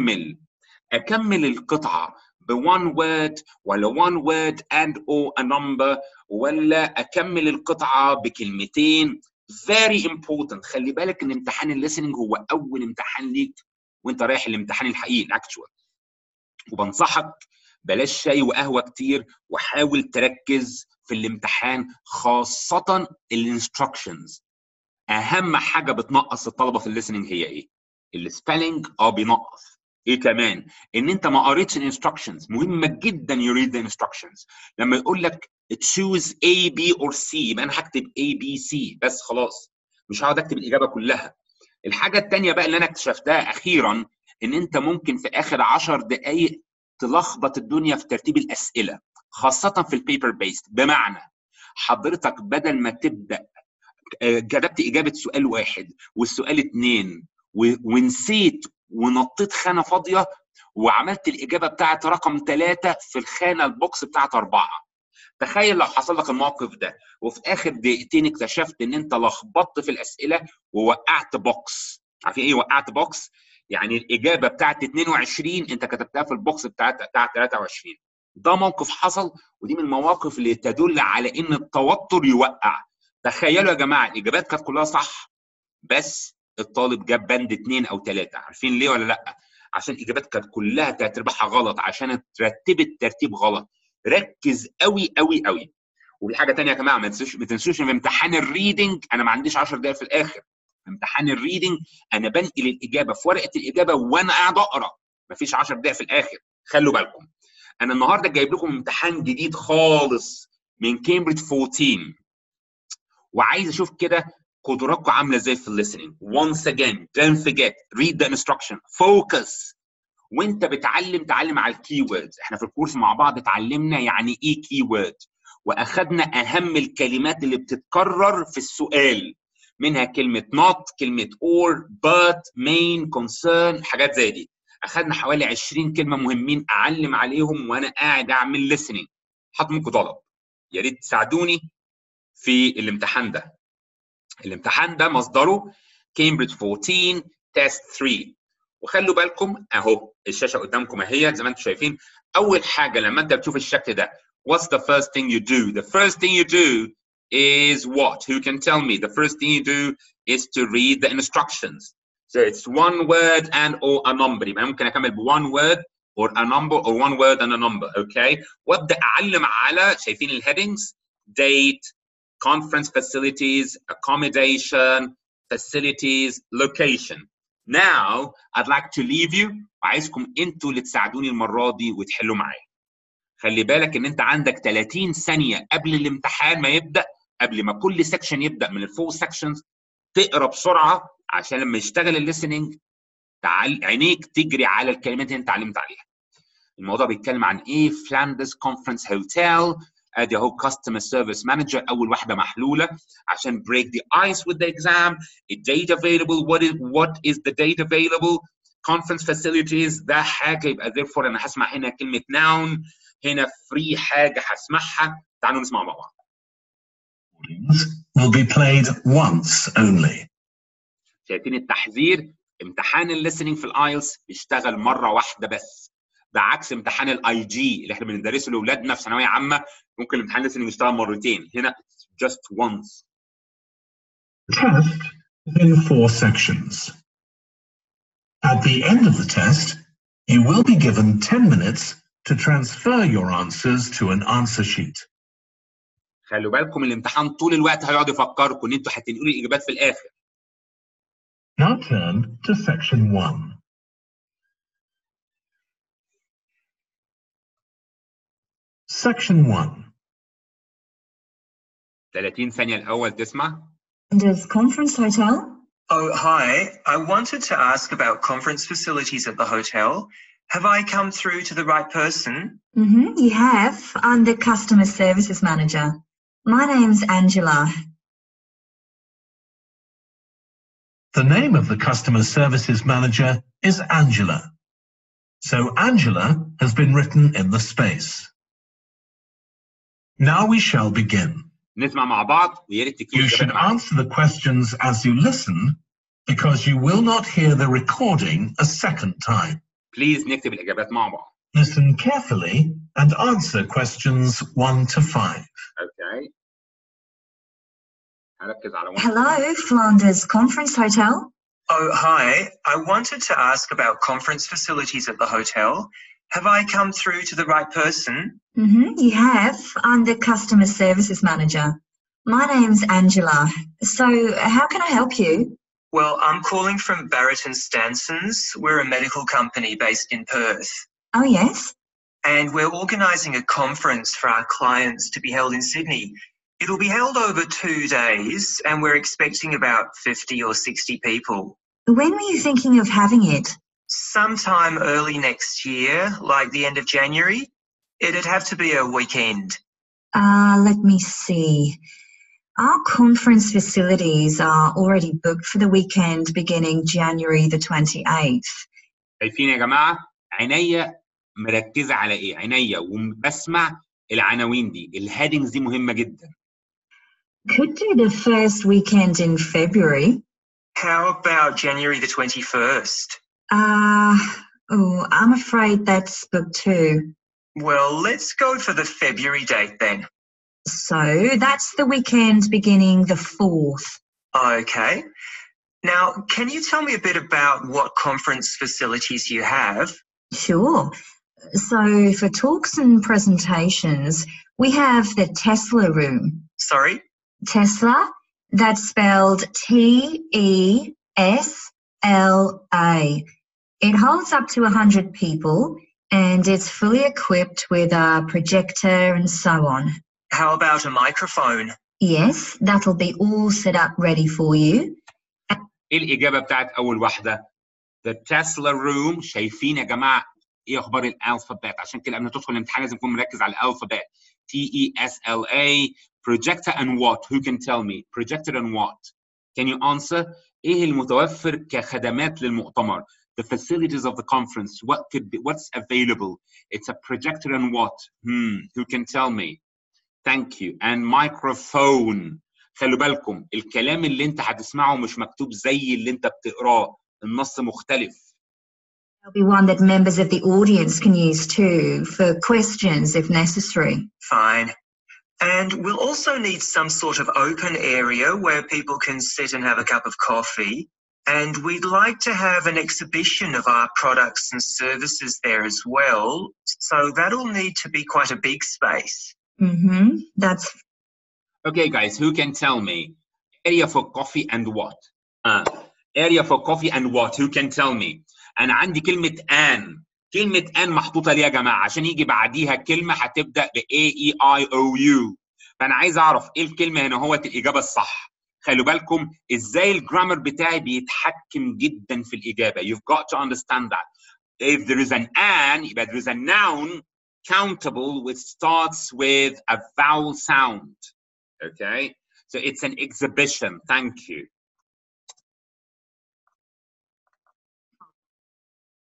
اكمل القطعه ب1 word ولا 1 word and or a number، ولا اكمل القطعه بكلمتين؟ very important. خلي بالك ان امتحان الليسننج هو اول امتحان ليك وانت رايح الامتحان الحقيقي الاكتوال، وبنصحك بلاش شاي وقهوه كتير وحاول تركز في الامتحان، خاصه الانستراكشنز. اهم حاجه بتنقص الطلبه في الليسننج هي ايه؟ السبيلنج بينقص. ايه كمان؟ ان انت ما قريتش الانستراكشنز. مهمه جدا you read the instructions. لما يقول لك choose A B or C يبقى انا هكتب A B C بس خلاص، مش هقعد اكتب الاجابه كلها. الحاجه الثانيه بقى اللي انا اكتشفتها اخيرا ان انت ممكن في اخر 10 دقائق تلخبط الدنيا في ترتيب الاسئله، خاصه في البيبر بيست. بمعنى حضرتك بدل ما تبدا كتبت اجابه سؤال واحد والسؤال اتنين ونسيت ونطيت خانه فاضيه وعملت الاجابه بتاعت رقم 3 في الخانه البوكس بتاعت 4. تخيل لو حصل لك الموقف ده وفي اخر دقيقتين اكتشفت ان انت لخبطت في الاسئله ووقعت بوكس. عارفين ايه وقعت بوكس؟ يعني الاجابه بتاعت 22 انت كتبتها في البوكس بتاعت 23. ده موقف حصل، ودي من المواقف اللي تدل على ان التوتر يوقع. تخيلوا يا جماعه الاجابات كانت كلها صح بس الطالب جاب بند 2 أو 3. عارفين ليه ولا لا؟ عشان الاجابات كانت كلها 3/4 غلط، عشان اترتبت ترتيب غلط. ركز قوي قوي قوي. وفي حاجه ثانيه يا جماعه ما تنسوش في امتحان الريدنج انا ما عنديش 10 دقائق في الاخر. في امتحان الريدنج انا بنقل الاجابه في ورقه الاجابه وانا قاعد اقرا، ما فيش 10 دقائق في الاخر. خلوا بالكم. انا النهارده جايب لكم امتحان جديد خالص من كامبريدج 14 وعايز اشوف كده قدراتكم عامله ازاي في الليسننج. once again don't forget read the instruction focus. وانت بتعلم تعلم على الكي ووردز. احنا في الكورس مع بعض اتعلمنا يعني ايه كي وورد واخدنا اهم الكلمات اللي بتتكرر في السؤال، منها كلمه not، كلمه or، but، main، concern، حاجات زي دي. اخدنا حوالي 20 كلمه مهمين اعلم عليهم وانا قاعد اعمل listening. حط منكم طلب يا ريت تساعدوني في الامتحان ده. الامتحان ده مصدره كامبريدج 14 تيست 3. وخلوا بالكم اهو الشاشه قدامكم اهي زي ما انتم شايفين. اول حاجه لما انت بتشوف الشكل ده what's the first thing you do? The first thing you do is what? Who can tell me? The first thing you do is to read the instructions. So it's one word and or a number. يبقى ممكن اكمل ب one word or a number or one word and a number. Okay. وابدا اعلم على شايفين الهيدنجز date conference facilities accommodation facilities location. Now I'd like to leave you وعايزكم انتوا اللي تساعدوني المره دي وتحلوا معايا. خلي بالك ان انت عندك 30 ثانيه قبل الامتحان ما يبدا، قبل ما كل سكشن يبدا من الفور سكشنز، تقرا بسرعه عشان لما يشتغل الليسننج عينيك تجري على الكلمات اللي انت علمت عليها. الموضوع بيتكلم عن ايه؟ فلاندرز كونفرنس هوتيل. ادي اهو كاستمر سيرفيس مانجر اول واحده محلوله عشان break the ice with the exam. الداتا available what is the data available. conference facilities ده حاجه يبقى therefore انا هسمع هنا كلمه noun، هنا free حاجه هسمعها. تعالوا نسمع مع بعض. will be played once only. شايفين التحذير؟ امتحان الليسننج في الايلتس بيشتغل مره واحده بس، بعكس امتحان الاي جي اللي احنا بندرسه لاولادنا في ثانويه عامه، ممكن الامتحان الليسننج يشتغل مرتين، هنا just once. The test is in 4 sections. At the end of the test, you will be given 10 minutes to transfer your answers to an answer sheet. خلوا بالكم الامتحان طول الوقت هيقعد يفكركم ان انتوا هتنقلوا الاجابات في الاخر. Now turn to section 1. Section 1. 30 ثانيه الاول تسمع. Does conference hotel? Oh, hi. I wanted to ask about conference facilities at the hotel. Have I come through to the right person? You have. I'm the customer services manager. My name's Angela. The name of the customer services manager is Angela. So Angela has been written in the space. Now we shall begin. نسمع مع بعض ويا ريت تكتبوا. You should answer the questions as you listen because you will not hear the recording a second time. Please نكتب الإجابات مع بعض. Listen carefully and answer questions 1 to 5. Okay. هركز على 1. Hello, Flanders Conference Hotel. Oh, hi. I wanted to ask about conference facilities at the hotel. Have I come through to the right person? You have. I'm the customer services manager. My name's Angela. So how can I help you? Well, I'm calling from Barrett and Stansons. We're a medical company based in Perth. Oh, yes? And we're organising a conference for our clients to be held in Sydney. It'll be held over 2 days and we're expecting about 50 or 60 people. When were you thinking of having it? Sometime early next year, like the end of January. It'd have to be a weekend. Let me see. Our conference facilities are already booked for the weekend beginning January the 28th. شايفين يا جماعة؟ عينيا مركزة على إيه؟ عينيا وبسمع العناوين دي، الهيدنجز دي مهمة جدا. Could do the first weekend in February. How about January the 21st? I'm afraid that's booked too. Well, let's go for the February date then. So that's the weekend beginning the 4th. Okay. Now, can you tell me a bit about what conference facilities you have? Sure. So for talks and presentations, we have the Tesla room. Sorry? Tesla, that's spelled T-E-S-L-A. It holds up to 100 people and it's fully equipped with a projector and so on. How about a microphone? Yes, that'll be all set up ready for you. إيه الإجابة بتاعت أول واحدة؟ The Tesla room. شايفين يا جماعة إيه أخبار الألفابet؟ عشان كده قبل ما تدخل الامتحان لازم تكون مركز على الألفابet. T-E-S-L-A. Projector and what? Who can tell me? Projector and what? Can you answer? إيه المتوفر كخدمات للمؤتمر؟ The facilities of the conference. What could be? What's available? It's a projector and what? Who can tell me? Thank you. And microphone. خلوا بالكم الكلام اللي انت هتسمعه مش مكتوب زي اللي انت بتقراه، النص مختلف. There'll be one that members of the audience can use too for questions if necessary. Fine. And we'll also need some sort of open area where people can sit and have a cup of coffee. And we'd like to have an exhibition of our products and services there as well. So that'll need to be quite a big space. That's... Okay, guys, who can tell me? Area for coffee and what? Area for coffee and what? Who can tell me? أنا عندي كلمة an. كلمة an محطوطة ليه يا جماعة؟ عشان يجي بعديها كلمة هتبدأ ب A-E-I-O-U. فأنا عايز أعرف إيه الكلمة هنا هو الإجابة الصح. خلوا بالكم إزاي الجرامر بتاعي بيتحكم جدا في الإجابة. You've got to understand that. If there is an an, يبقى there is a noun countable which starts with a vowel sound. Okay? So it's an exhibition. Thank you.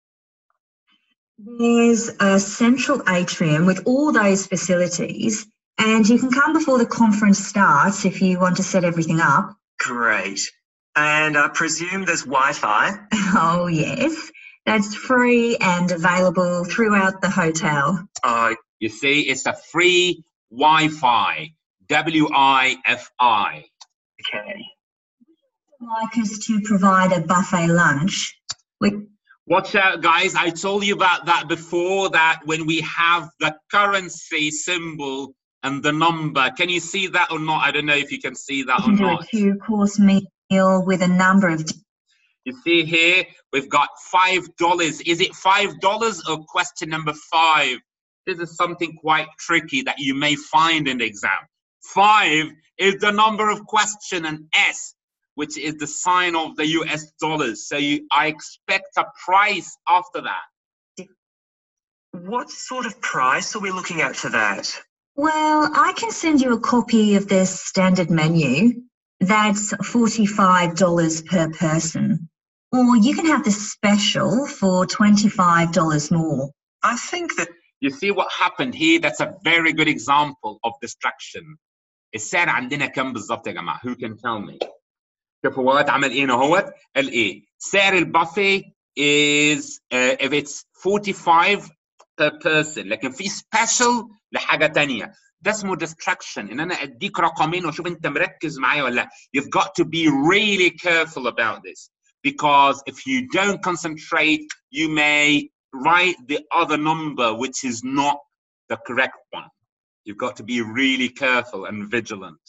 There's a central atrium with all those facilities And you can come before the conference starts if you want to set everything up. Great. And I presume there's Wi-Fi? Oh, yes. That's free and available throughout the hotel. You see, it's a free Wi-Fi. W-I-F-I. Okay. Like us to provide a buffet lunch. Watch out, guys. I told you about that before, that when we have the currency symbol and the number, can you see that or not? I don't know if you can see that or not. You can do a 2-course meal with a number of... You see here, we've got $5. Is it $5 or question number 5? This is something quite tricky that you may find in the exam. 5 is the number of question, and S, which is the sign of the US dollars. So I expect a price after that. What sort of price are we looking at for that? Well, I can send you a copy of the standard menu. That's $45 per person. Or you can have the special for $25 more. I think that... You see what happened here? That's a very good example of distraction. السعر عندنا كم بالضبط يا جماعة؟ Who can tell me? شوفوا هو عمل ايه هنا قال ايه؟ سعر البافيه is if it's 45 per person، لكن في special لحاجة تانية. ده اسمه distraction، ان انا اديك رقمين واشوف انت مركز معايا ولا لا. You've got to be really careful about this, because if you don't concentrate, you may write the other number which is not the correct one. You've got to be really careful and vigilant.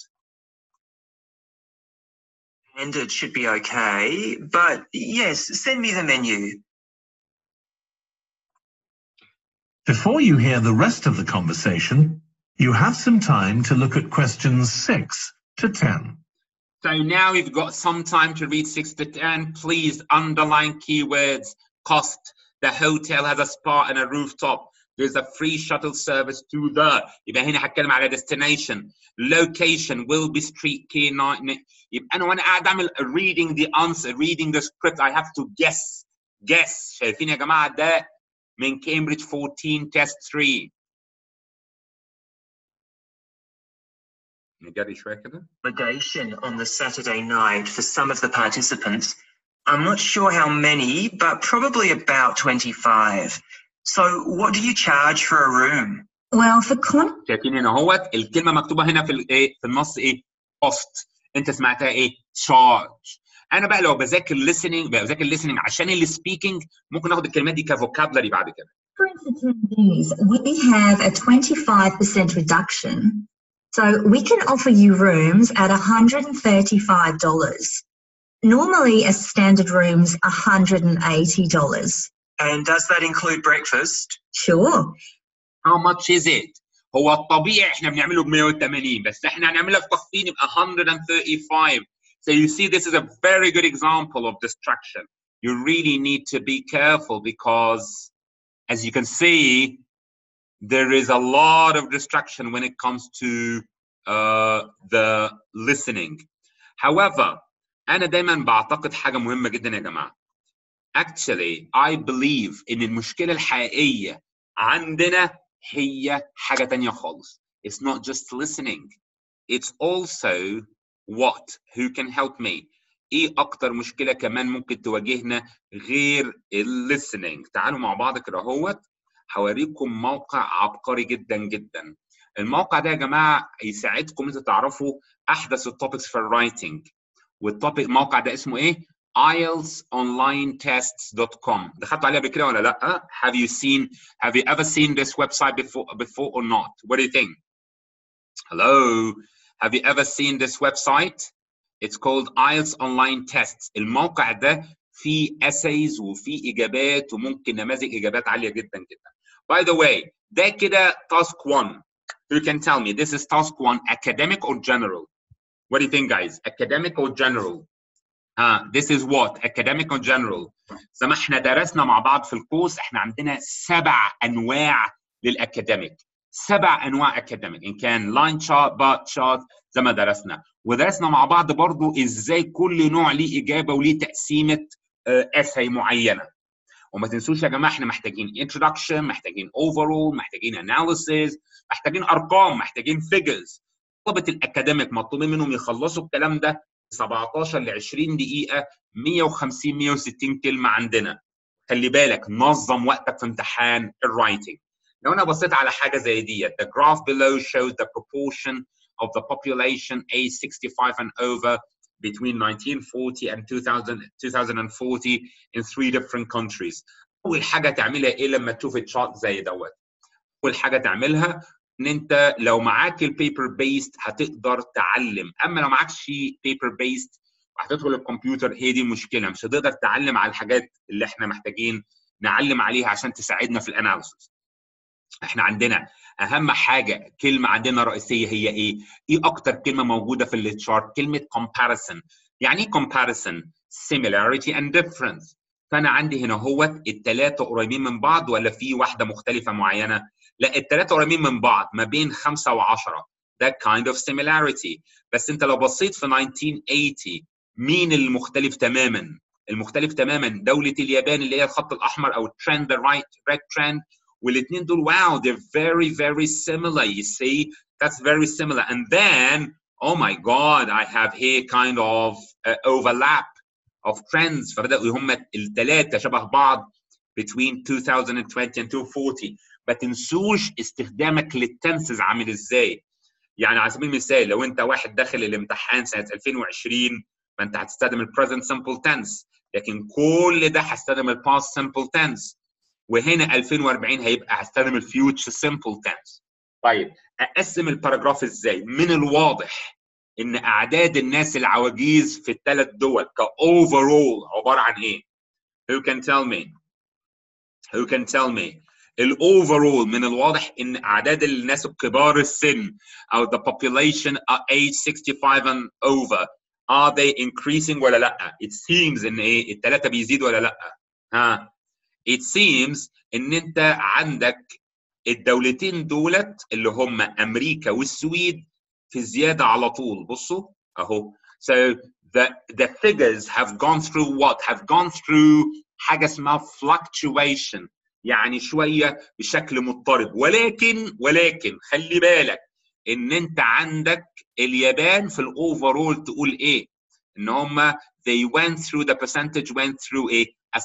And it should be okay, but yes, send me the menu. Before you hear the rest of the conversation, you have some time to look at questions 6 to 10. So now you've got some time to read 6 to 10. Please underline keywords. Cost. The hotel has a spa and a rooftop. There's a free shuttle service to the. يبقى هنا هتكلم على destination. Location. Wilby Street, K9. يبقى أنا وأنا قاعد أعمل reading the answer, reading the script, I have to guess. Guess. شايفين يا جماعة ده من Cambridge 14 test 3. نجري شوية كده. Accommodation on the Saturday night for some of the participants. I'm not sure how many, but probably about 25. So what do you charge for a room? Well, for شايفين هنا اهوت الكلمة مكتوبة هنا في الايه في النص ايه؟ cost. انت سمعتها ايه؟ charge. انا بقى لو بذاكر listening عشان speaking ممكن اخد الكلمات دي كفوكابلري بعد كده. For attendees, we have a 25% reduction. So we can offer you rooms at $135. Normally, a standard room's $180. And does that include breakfast? Sure. How much is it? هو الطبيعي احنا بنعمله ب 180 بس احنا هنعملها في تخفيض يبقى 135. So you see, this is a very good example of distraction. You really need to be careful because, as you can see, there is a lot of distraction when it comes to the listening. However, أنا دايما بعتقد حاجة مهمة جدا يا جماعة. Actually, I believe إن المشكلة الحقيقية عندنا هي حاجة تانية خالص. It's not just listening. It's also what? Who can help me? إيه أكتر مشكلة كمان ممكن تواجهنا غير listening؟ تعالوا مع بعض كده اهوت. هوريكم موقع عبقري جدا جدا. الموقع ده يا جماعة يساعدكم انتوا تعرفوا أحدث التوبكس في الرايتنج. والتوبيك الموقع ده اسمه إيه؟ IELTSonlinetests.com. دخلتوا عليها بكده ولا لأ؟ Have you ever seen this website before or not? What do you think? Hello? Have you ever seen this website? It's called IELTS Online Tests. الموقع ده فيه essays وفيه إجابات وممكن نماذج إجابات عالية جدا جدا. By the way, ده كده task 1. Who can tell me? This is task 1, academic or general? What do you think, guys? Academic or general? This is what? Academic or general? زي ما احنا درسنا مع بعض في الكورس احنا عندنا 7 أنواع للأكاديميك. 7 أنواع أكاديميك، إن كان لاين شارت، بار شارت، زي ما درسنا. ودرسنا مع بعض برضو إزاي كل نوع ليه إجابة وليه تقسيمة essay معينة. وما تنسوش يا جماعه احنا محتاجين introduction، محتاجين overall، محتاجين analysis، محتاجين ارقام، محتاجين figures. طلبه الاكاديميك مطلوبين منهم يخلصوا الكلام ده 17 ل 20 دقيقه، 150 160 كلمه عندنا. خلي بالك نظم وقتك في امتحان الرايتنج. لو انا بصيت على حاجه زي دي، the graph below shows the proportion of the population age 65 and over between 1940 and 2040 in 3 different countries. اول حاجه تعملها ايه لما تشوف الشارت زي دوت؟ اول حاجه تعملها ان انت لو معاك البيبر بيست هتقدر تعلم، اما لو معكش بيبر بيست وهتدخل الكمبيوتر هي دي المشكله، مش هتقدر تعلم على الحاجات اللي احنا محتاجين نعلم عليها عشان تساعدنا في الاناليسيس. احنا عندنا اهم حاجه كلمه عندنا رئيسيه هي ايه؟ ايه اكتر كلمه موجوده في التشارت؟ كلمه comparison. يعني ايه comparison؟ similarity and difference. فانا عندي هنا هوت الثلاثه قريبين من بعض ولا في واحده مختلفه معينه؟ لا، الثلاثه قريبين من بعض ما بين 5 و10. ده kind of similarity. بس انت لو بصيت في 1980 مين المختلف تماما؟ المختلف تماما دوله اليابان اللي هي الخط الاحمر او الترند red trend، والاثنين دول wow they're very very similar. You see that's very similar. And then oh my god I have here kind of overlap of trends. فبدأوا هم الثلاثه شبه بعض between 2020 and 240. ما تنسوش استخدامك للتنسز عامل ازاي. يعني على سبيل المثال لو انت واحد داخل الامتحان سنه 2020 فانت هتستخدم البريزنت سمبل تنس، لكن كل ده هستخدم الباست سمبل تنس. وهنا 2040 هيبقى هستخدم الفيوتشر سمبل تنس. طيب اقسم الباراجراف ازاي؟ من الواضح ان اعداد الناس العواجيز في الثلاث دول كاوفرول عباره عن ايه؟ Who can tell me? Who can tell me? الاوفرول من الواضح ان اعداد الناس الكبار السن او the population age 65 and over are they increasing ولا لا؟ It seems ان ايه؟ الثلاثه بيزيدوا ولا لا؟ ها؟ It seems ان انت عندك الدولتين دولت اللي هم امريكا والسويد في زياده على طول. بصوا اهو. So the figures have gone through what? Have gone through حاجه اسمها fluctuation، يعني شويه بشكل مضطرب. ولكن خلي بالك ان انت عندك اليابان في الاوفرول تقول ايه؟ ان هم they went through the percentage went through a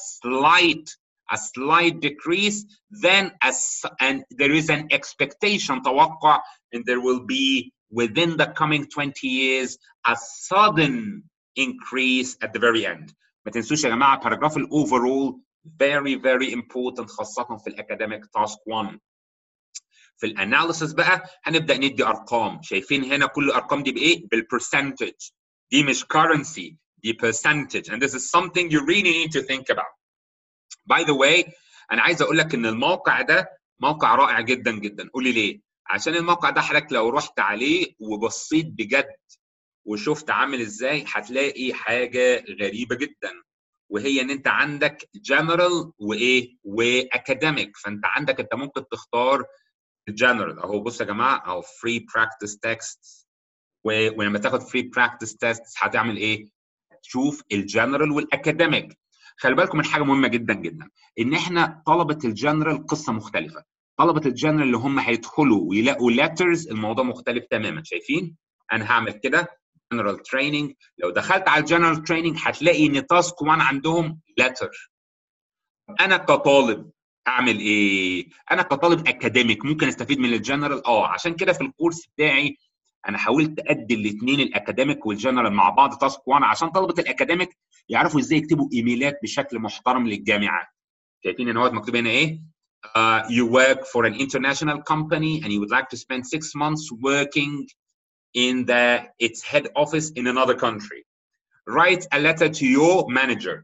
slight decrease, then and there is an expectation توقع and there will be within the coming 20 years a sudden increase at the very end. ما تنسوش يا جماعه باراجراف الاوفرول very very important خاصه في الاكاديميك تاسك 1. في الاناليسيس بقى هنبدا ندي ارقام. شايفين هنا كل الارقام دي بايه؟ بالبرسنتج. دي مش currency، دي percentage and this is something you really need to think about. By the way انا عايز اقول لك ان الموقع ده موقع رائع جدا جدا. قول لي ليه؟ عشان الموقع ده حضرتك لو رحت عليه وبصيت بجد وشفت عامل ازاي هتلاقي حاجه غريبه جدا، وهي ان انت عندك جنرال وايه واكاديميك. فانت عندك انت ممكن تختار الجنرال اهو. بص يا جماعه اهو free practice texts، ولما تاخد free practice tests هتعمل ايه؟ تشوف الجنرال والاكاديميك. خلي بالكم من حاجه مهمه جدا جدا، ان احنا طلبه الجنرال قصه مختلفه. طلبه الجنرال اللي هم هيدخلوا ويلاقوا letters الموضوع مختلف تماما. شايفين؟ انا هعمل كده جنرال تريننج. لو دخلت على الجنرال تريننج هتلاقي ان تاسك 1 عندهم letter. انا كطالب اعمل ايه؟ انا كطالب اكاديميك ممكن استفيد من الجنرال. عشان كده في الكورس بتاعي انا حاولت ادي الاثنين الاكاديميك والجنرال مع بعض تاسك 1 عشان طلبه الاكاديميك يعرفوا ازاي يكتبوا ايميلات بشكل محترم للجامعات. شايفين ان هو مكتوب هنا ايه؟ You work for an international company and you would like to spend 6 months working in its head office in another country. Write a letter to your manager.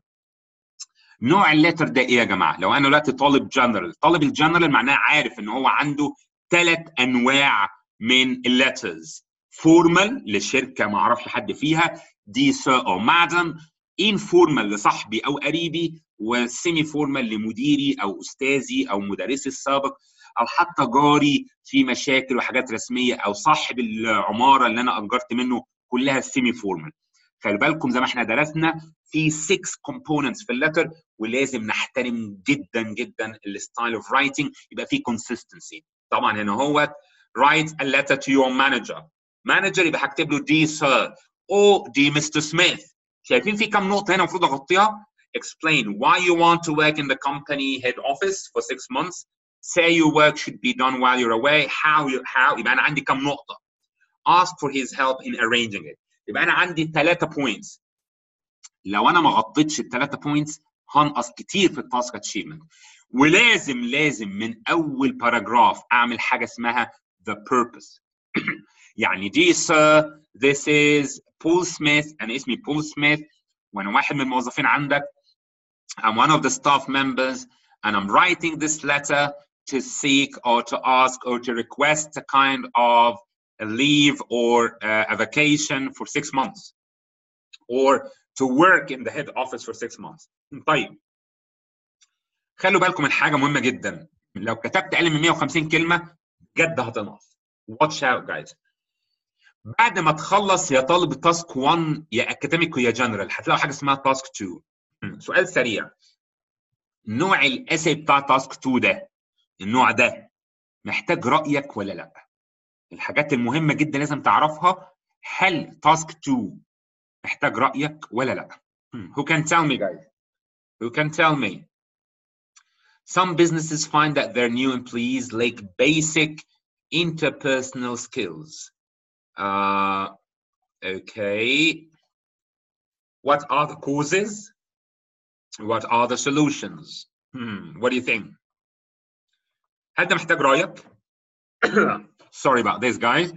نوع اللتر ده ايه يا جماعه؟ لو انا دلوقتي طالب جنرال، طالب الجنرال معناه عارف ان هو عنده 3 انواع من اللترز. فورمال لشركه ما اعرفش حد فيها، دي سير او مادام. انفورمال لصاحبي او قريبي، وسيمي فورمال لمديري او استاذي او مدرسي السابق او حتى جاري في مشاكل وحاجات رسميه، او صاحب العماره اللي انا اجرت منه، كلها سيمي فورمال. خلي بالكم زي ما احنا درسنا في 6 components في اللتر، ولازم نحترم جدا جدا الستايل اوف رايتنج، يبقى في consistency. طبعا هنا هو write a letter to your manager. manager يبقى هكتب له dear sir او dear Mr. Smith. شايفين في كم نقطة هنا المفروض اغطيها؟ Explain why you want to work in the company head office for 6 months. Say your work should be done while you're away. How يبقى أنا عندي كم نقطة. Ask for his help in arranging it. يبقى أنا عندي 3 points. لو أنا ما غطيتش ال3 points هنقص كتير في التاسك اتشيفمنت. ولازم من أول باراجراف أعمل حاجة اسمها the purpose. يعني dear sir, this is Paul Smith. أنا اسمي Paul Smith وأنا واحد من الموظفين عندك. I'm one of the staff members and I'm writing this letter to seek or to ask or to request a kind of a leave or a vacation for 6 months or to work in the head office for 6 months. طيب خلوا بالكم من حاجة مهمة جدا، لو كتبت أقل من 150 كلمة بجد هتنقص. Watch out guys. بعد ما تخلص يا طالب تاسك 1 يا اكاديميك يا جنرال هتلاقوا حاجة اسمها تاسك 2. سؤال سريع، نوع الاسي بتاع تاسك 2 ده، النوع ده محتاج رأيك ولا لا؟ الحاجات المهمة جدا لازم تعرفها، هل تاسك 2 محتاج رأيك ولا لا؟ Who can tell me guys? Who can tell me? Some businesses find that their new employees lack basic interpersonal skills. Okay. What are the causes? What are the solutions? What do you think? هل ده محتاج رأيك؟ Sorry about this guys.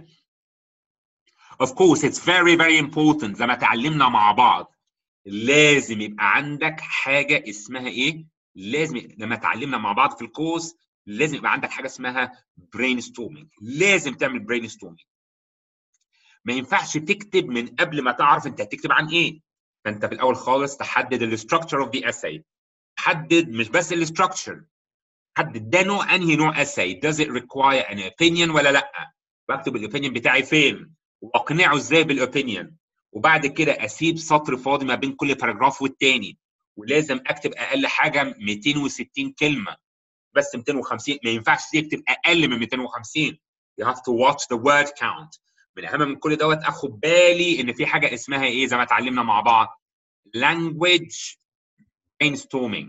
Of course it's very important. زي ما اتعلمنا مع بعض لازم يبقى عندك حاجة اسمها ايه؟ لازم لما اتعلمنا مع بعض في الكورس لازم يبقى عندك حاجة اسمها brainstorming. لازم تعمل brainstorming. ما ينفعش تكتب من قبل ما تعرف انت هتكتب عن ايه. فانت في الاول خالص تحدد الستراكشر اوف ذا essay. حدد مش بس الستراكشر، حدد ده نوع انهي نوع essay. Does it require an opinion ولا لا؟ بكتب الاوبينيون بتاعي فين؟ واقنعه ازاي بالاوبينيون؟ وبعد كده اسيب سطر فاضي ما بين كل باراجراف والتاني، ولازم اكتب اقل حاجه 260 كلمه. بس 250 ما ينفعش تكتب اقل من 250. You have to watch the word count. من اهم من كل دوت اخد بالي ان في حاجه اسمها ايه زي ما اتعلمنا مع بعض language brainstorming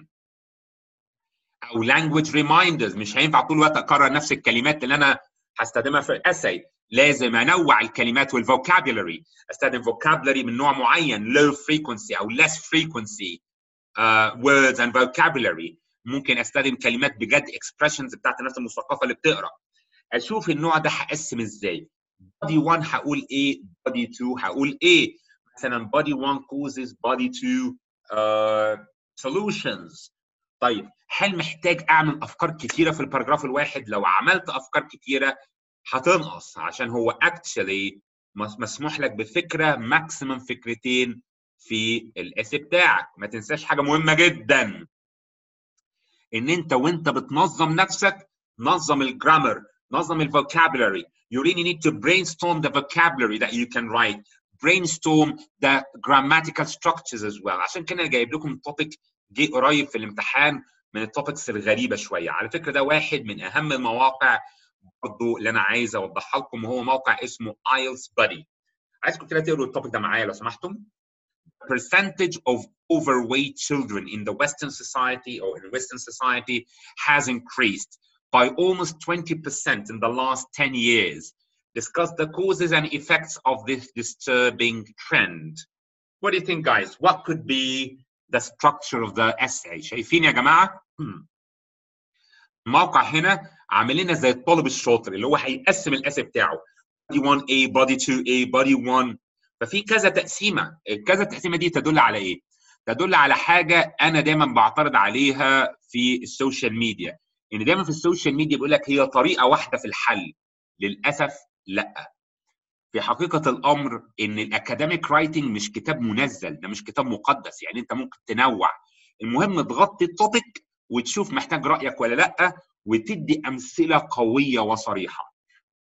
او language reminders. مش هينفع طول الوقت اكرر نفس الكلمات اللي انا هستخدمها في الاساي. لازم انوع الكلمات والفوكابولري. استخدم vocabulary من نوع معين low frequency او less frequency words and vocabulary. ممكن استخدم كلمات بجد expressions بتاعت الناس المثقفه اللي بتقرا. اشوف النوع ده هقسم ازاي. body 1 هقول ايه، body 2 هقول ايه. مثلا body 1 causes، body 2 solutions. طيب هل محتاج اعمل افكار كتيره في الباراجراف الواحد؟ لو عملت افكار كتيره هتنقص، عشان هو actually مسموح لك بفكره ماكسيمم فكرتين في الاسي بتاعك. ما تنساش حاجه مهمه جدا، ان انت وانت بتنظم نفسك نظم الجرامر، نظم الفوكابولري. You really need to brainstorm the vocabulary that you can write. Brainstorm the grammatical structures as well. عشان كده انا جايب لكم توبيك جه قريب في الامتحان من التوبكس الغريبه شويه. على فكره ده واحد من اهم المواقع برضه اللي انا عايز اوضحها لكم، وهو موقع اسمه IELTS Buddy. عايزكم كده تقروا التوبيك ده معايا لو سمحتم. Percentage of overweight children in the Western society or in Western society has increased by almost 20% in the last 10 years. Discuss the causes and effects of this disturbing trend. What do you think, guys? What could be the structure of the essay? شايفين يا جماعة؟ الموقع هنا عامل لنا زي الطالب الشاطر اللي هو هيقسم الاسي بتاعه body 1A body 2A body 1. ففي كذا تقسيمه. كذا تقسيمه دي تدل على ايه؟ تدل على حاجه انا دايما بعترض عليها في السوشيال ميديا، ان دايما في السوشيال ميديا بيقول لك هي طريقه واحده في الحل. للاسف لا. في حقيقه الامر ان الاكاديميك رايتنج مش كتاب منزل، ده مش كتاب مقدس. يعني انت ممكن تنوع، المهم تغطي التوبيك وتشوف محتاج رايك ولا لا، وتدي امثله قويه وصريحه.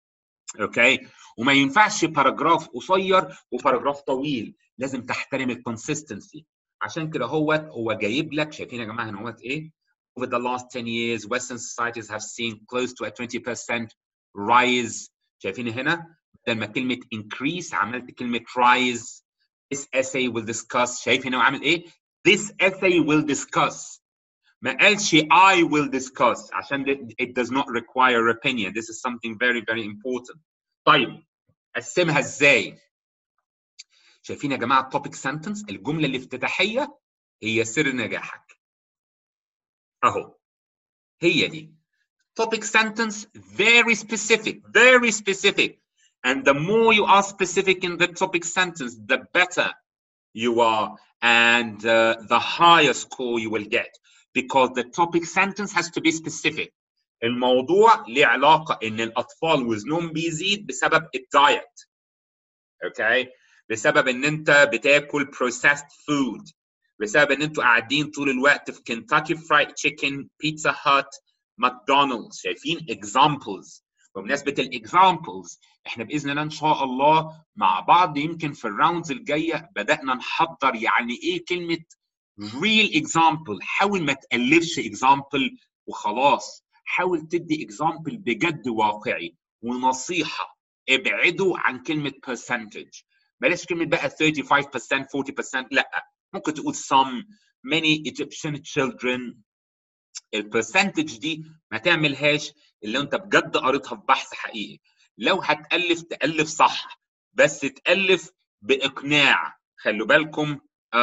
اوكي. وما ينفعش باراجراف قصير وباراجراف طويل، لازم تحترم الكونسستنسي. عشان كده هو جايب لك، شايفين يا جماعه هنا هو ايه؟ Over the last 10 years, Western societies have seen close to a 20% rise. شايفين هنا بدل ما كلمه increase عملت كلمه rise. This essay will discuss. شايف هنا هو عامل ايه؟ This essay will discuss. ما قالش I will discuss عشان it does not require opinion. This is something very very important. طيب قسمها ازاي؟ شايفين يا جماعه التوبيك سنتنس، الجمله الافتتاحيه هي سر نجاحك. اهو هي دي. topic sentence very specific. And the more you are specific in the topic sentence, the better you are and the higher score you will get. Because the topic sentence has to be specific. الموضوع له علاقة إن الأطفال وزنهم بيزيد بسبب الدايت. Okay? بسبب إن أنت بتاكل processed food. بسبب إن أنتوا قاعدين طول الوقت في كنتاكي فرايد تشيكن، بيتزا هات، ماكدونالدز. شايفين examples. بمناسبة الاكزامبلز احنا باذن الله ان شاء الله مع بعض يمكن في الراوندز الجايه بدانا نحضر يعني ايه كلمه real example. حاول ما تالفش example وخلاص، حاول تدي example بجد واقعي. ونصيحه ابعدوا عن كلمه percentage. بلاش كلمه بقى 35% 40%، لا، ممكن تقول some many Egyptian children. البرسنتج دي ما تعملهاش اللي انت بجد قريتها في بحث حقيقي. لو هتألف تألف صح، بس تألف بإقناع. خلوا بالكم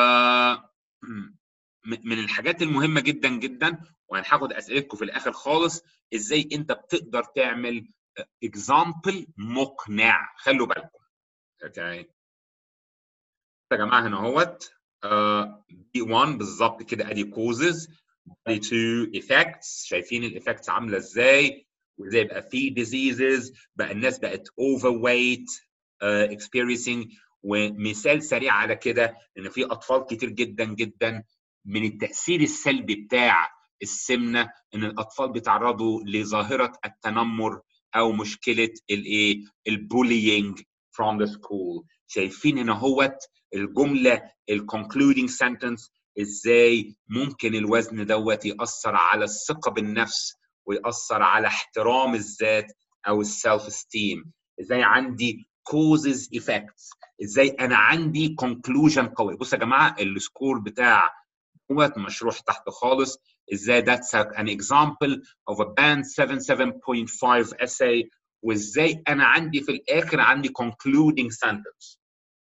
من الحاجات المهمة جدا جدا، وهناخد أسئلتكم في الآخر خالص، إزاي أنت بتقدر تعمل example مقنع. خلوا بالكم. اوكي يا جماعة هنا اهوت B1 بالظبط كده ادي causes، B2 effects. شايفين الايفكتس عامله ازاي، وازاي بقى في diseases، بقى الناس بقت overweight experiencing. ومثال سريع على كده ان في اطفال كتير جدا جدا من التاثير السلبي بتاع السمنه ان الاطفال بيتعرضوا لظاهره التنمر او مشكله الايه البولينج from the school. شايفين هنا اهوت الجمله الconcluding sentence ازاي ممكن الوزن دوت يأثر على الثقة بالنفس ويأثر على احترام الذات او السيلف esteem. ازاي عندي causes effects، ازاي انا عندي conclusion قوي. بصوا يا جماعة السكور بتاع دوت مشروح تحت خالص، ازاي that's an example of a band 77.5 essay، وازاي انا عندي في الاخر عندي concluding sentence.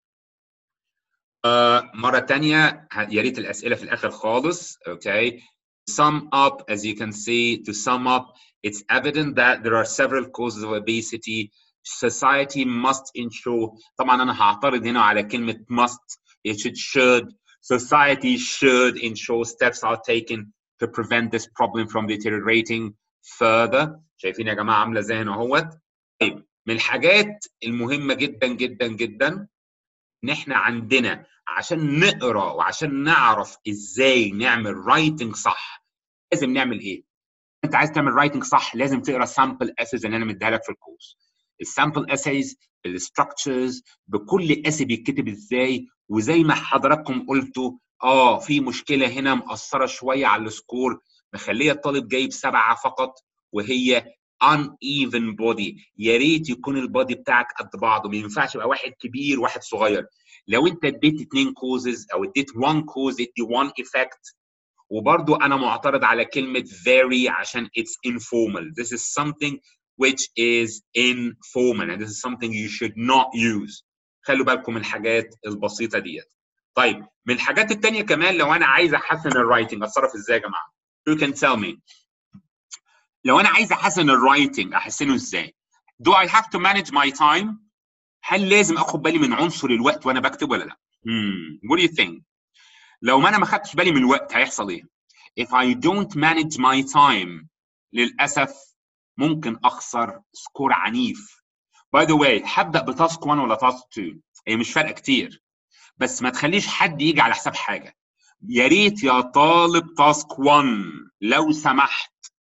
مرة تانية يا ريت الأسئلة في الآخر خالص. Okay. Sum up, as you can see, to sum up, it's evident that there are several causes of obesity. Society must ensure. طبعا أنا هعترض هنا على كلمة must. It should. Society should ensure steps are taken to prevent this problem from deteriorating further. شايفين يا جماعة عاملة زي هنا اهوت. طيب من الحاجات المهمة جدا جدا جدا ان احنا عندنا عشان نقرا وعشان نعرف ازاي نعمل رايتنج صح لازم نعمل ايه؟ انت عايز تعمل رايتنج صح لازم تقرا سامبل اسيز اللي انا مديها لك في الكورس. السامبل اسيز بالستراكشرز بكل اسي بيتكتب ازاي، وزي ما حضراتكم قلتوا في مشكله هنا مأثره شويه على السكور مخليه الطالب جايب 7 فقط، وهي uneven body. يا ريت يكون البادي بتاعك قد بعضه، ما ينفعش يبقى واحد كبير وواحد صغير. لو انت اديت 2 كوزز او اديت 1 كوز ادي 1 effect. وبرضو انا معترض على كلمه vary عشان it's informal. This is something which is informal and this is something you should not use. خلوا بالكم من الحاجات البسيطه ديت. طيب من الحاجات الثانيه كمان لو انا عايز احسن الرايتنج اتصرف ازاي يا جماعه؟ You can tell me. لو انا عايز احسن الرايتنج احسنه ازاي؟ Do I have to manage my time؟ هل لازم اخد بالي من عنصر الوقت وانا بكتب ولا لا؟ What do you think؟ لو ما انا ما خدتش بالي من الوقت هيحصل ايه؟ If I don't manage my time للاسف ممكن اخسر سكور عنيف. By the way هبدا بتاسك 1 ولا تاسك 2؟ هي مش فارقه كتير، بس ما تخليش حد يجي على حساب حاجه. يا ريت يا طالب تاسك 1 لو سمحت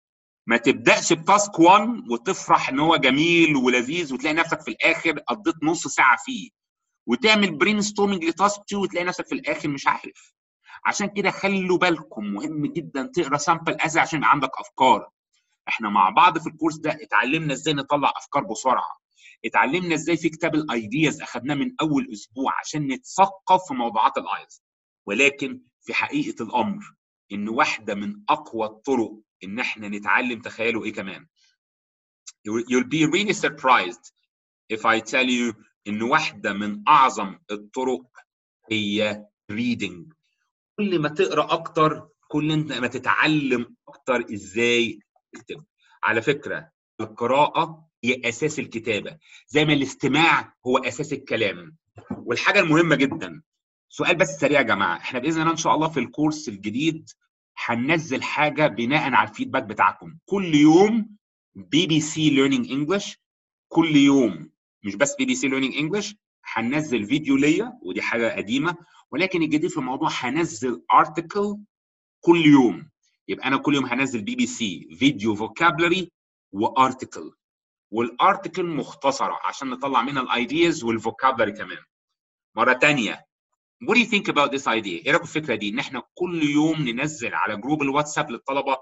ما تبداش بتاسك 1 وتفرح ان هو جميل ولذيذ وتلاقي نفسك في الاخر قضيت نص ساعه فيه، وتعمل برين ستورمنج لتاسك 2 وتلاقي نفسك في الاخر مش عارف. عشان كده خلوا بالكم، مهم جدا تقرا سامبل اسي عشان يبقى عندك افكار. احنا مع بعض في الكورس ده اتعلمنا ازاي نطلع افكار بسرعه، اتعلمنا ازاي في كتاب الايدياز اخذناه من اول اسبوع عشان نتثقف في موضوعات الايلتس. ولكن في حقيقه الامر ان واحده من اقوى الطرق ان احنا نتعلم، تخيلوا ايه كمان، you'll be really surprised if I tell you ان واحده من اعظم الطرق هي reading. كل ما تقرا اكتر كل ما تتعلم اكتر ازاي تكتب. على فكره القراءه هي اساس الكتابه زي ما الاستماع هو اساس الكلام. والحاجه المهمه جدا، سؤال بس سريع يا جماعه، احنا باذن الله ان شاء الله في الكورس الجديد هننزل حاجه بناء على الفيدباك بتاعكم. كل يوم BBC Learning English، كل يوم، مش بس BBC Learning English، هننزل فيديو ليا ودي حاجه قديمه، ولكن الجديد في الموضوع هنزل ارتكل كل يوم. يبقى انا كل يوم هنزل BBC فيديو فوكابلري وارتكل، والارتكل مختصره عشان نطلع منها الايدياز والفوكابلري كمان. مره ثانيه، what do you think about this idea؟ ايه رايكم في الفكره دي ان احنا كل يوم ننزل على جروب الواتساب للطلبه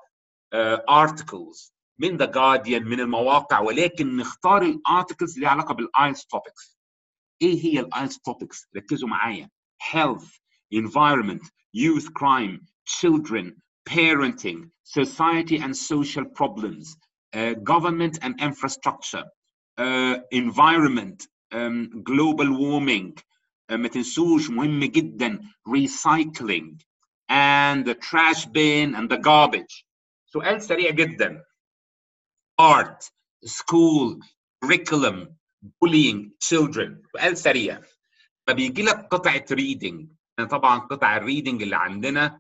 articles من ذا جارديان من المواقع، ولكن نختار الارتكلز اللي ليها علاقه بالايلتس توبكس. ايه هي الايلتس توبكس؟ ركزوا معايا: health, environment, youth crime, children, parenting, society and social problems, government and infrastructure, environment, global warming. ما تنسوش مهم جدا recycling and the trash bin and the garbage. سؤال سريع جدا: art, school, curriculum, bullying, children. سؤال سريع، فبيجي لك قطعه ريدنج. طبعا قطع الريدنج اللي عندنا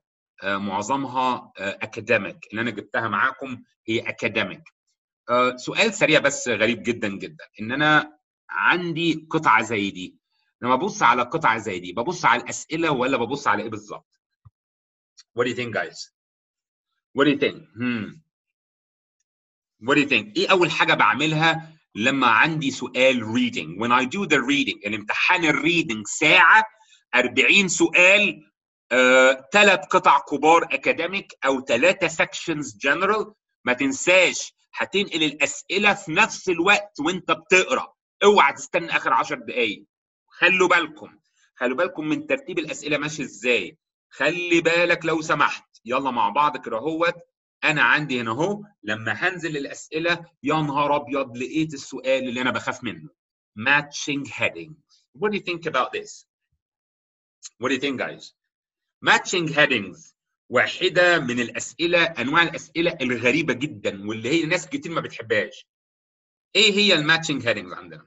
معظمها اكاديميك، اللي انا جبتها معاكم هي اكاديميك. سؤال سريع بس غريب جدا جدا، ان انا عندي قطعه زي دي، لما ابص على قطعه زي دي ببص على الاسئله ولا ببص على ايه بالظبط؟ What do you think guys؟ What do you think؟ What do you think؟ ايه اول حاجه بعملها لما عندي سؤال reading؟ When I do the reading، الامتحان الريدنج ساعه 40 سؤال، 3 قطع كبار اكاديميك او 3 sections general. ما تنساش هتنقل الاسئله في نفس الوقت وانت بتقرا، اوعى تستنى اخر 10 دقائق. خلوا بالكم من ترتيب الاسئله ماشي ازاي. خلي بالك لو سمحت، يلا مع بعض كده اهوت. انا عندي هنا اهو لما هنزل الاسئله، يا نهار ابيض لقيت السؤال اللي انا بخاف منه: matching headings. What do you think about this؟ What do you think guys؟ matching headings واحده من الاسئله، انواع الاسئله الغريبه جدا واللي هي ناس كتير ما بتحبهاش. ايه هي الماتشنج هيدنجز عندنا؟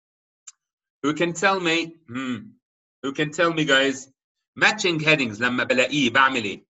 Who can tell me؟ Who can tell me guys؟ matching headings لما بلاقيه بعمل ايه؟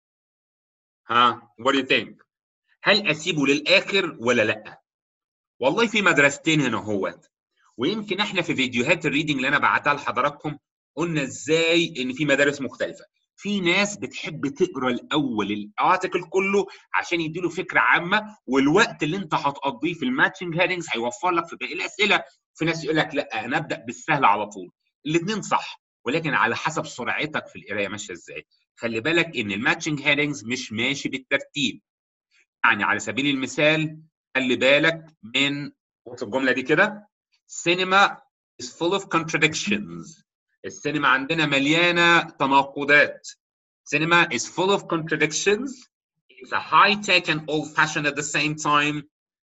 What do you think؟ هل اسيبه للاخر ولا لا؟ والله في مدرستين هنا اهوت، ويمكن احنا في فيديوهات الريدنج اللي انا بعتها لحضراتكم قلنا ازاي ان في مدارس مختلفه. في ناس بتحب تقرا الاول الارتكل كله عشان يديله فكره عامه، والوقت اللي انت هتقضيه في الماتشنج هيدنجز هيوفر لك في باقي الاسئله. في ناس يقول لك لا انا ابدا بالسهل على طول. الاثنين صح، ولكن على حسب سرعتك في القرايه ماشيه ازاي. خلي بالك ان الماتشنج هيدنجز مش ماشي بالترتيب. يعني على سبيل المثال خلي بالك من الجمله دي كده: cinema is full of contradictions. السينما عندنا مليانه تناقضات. Cinema is full of contradictions. It's a high tech and old fashioned at the same time.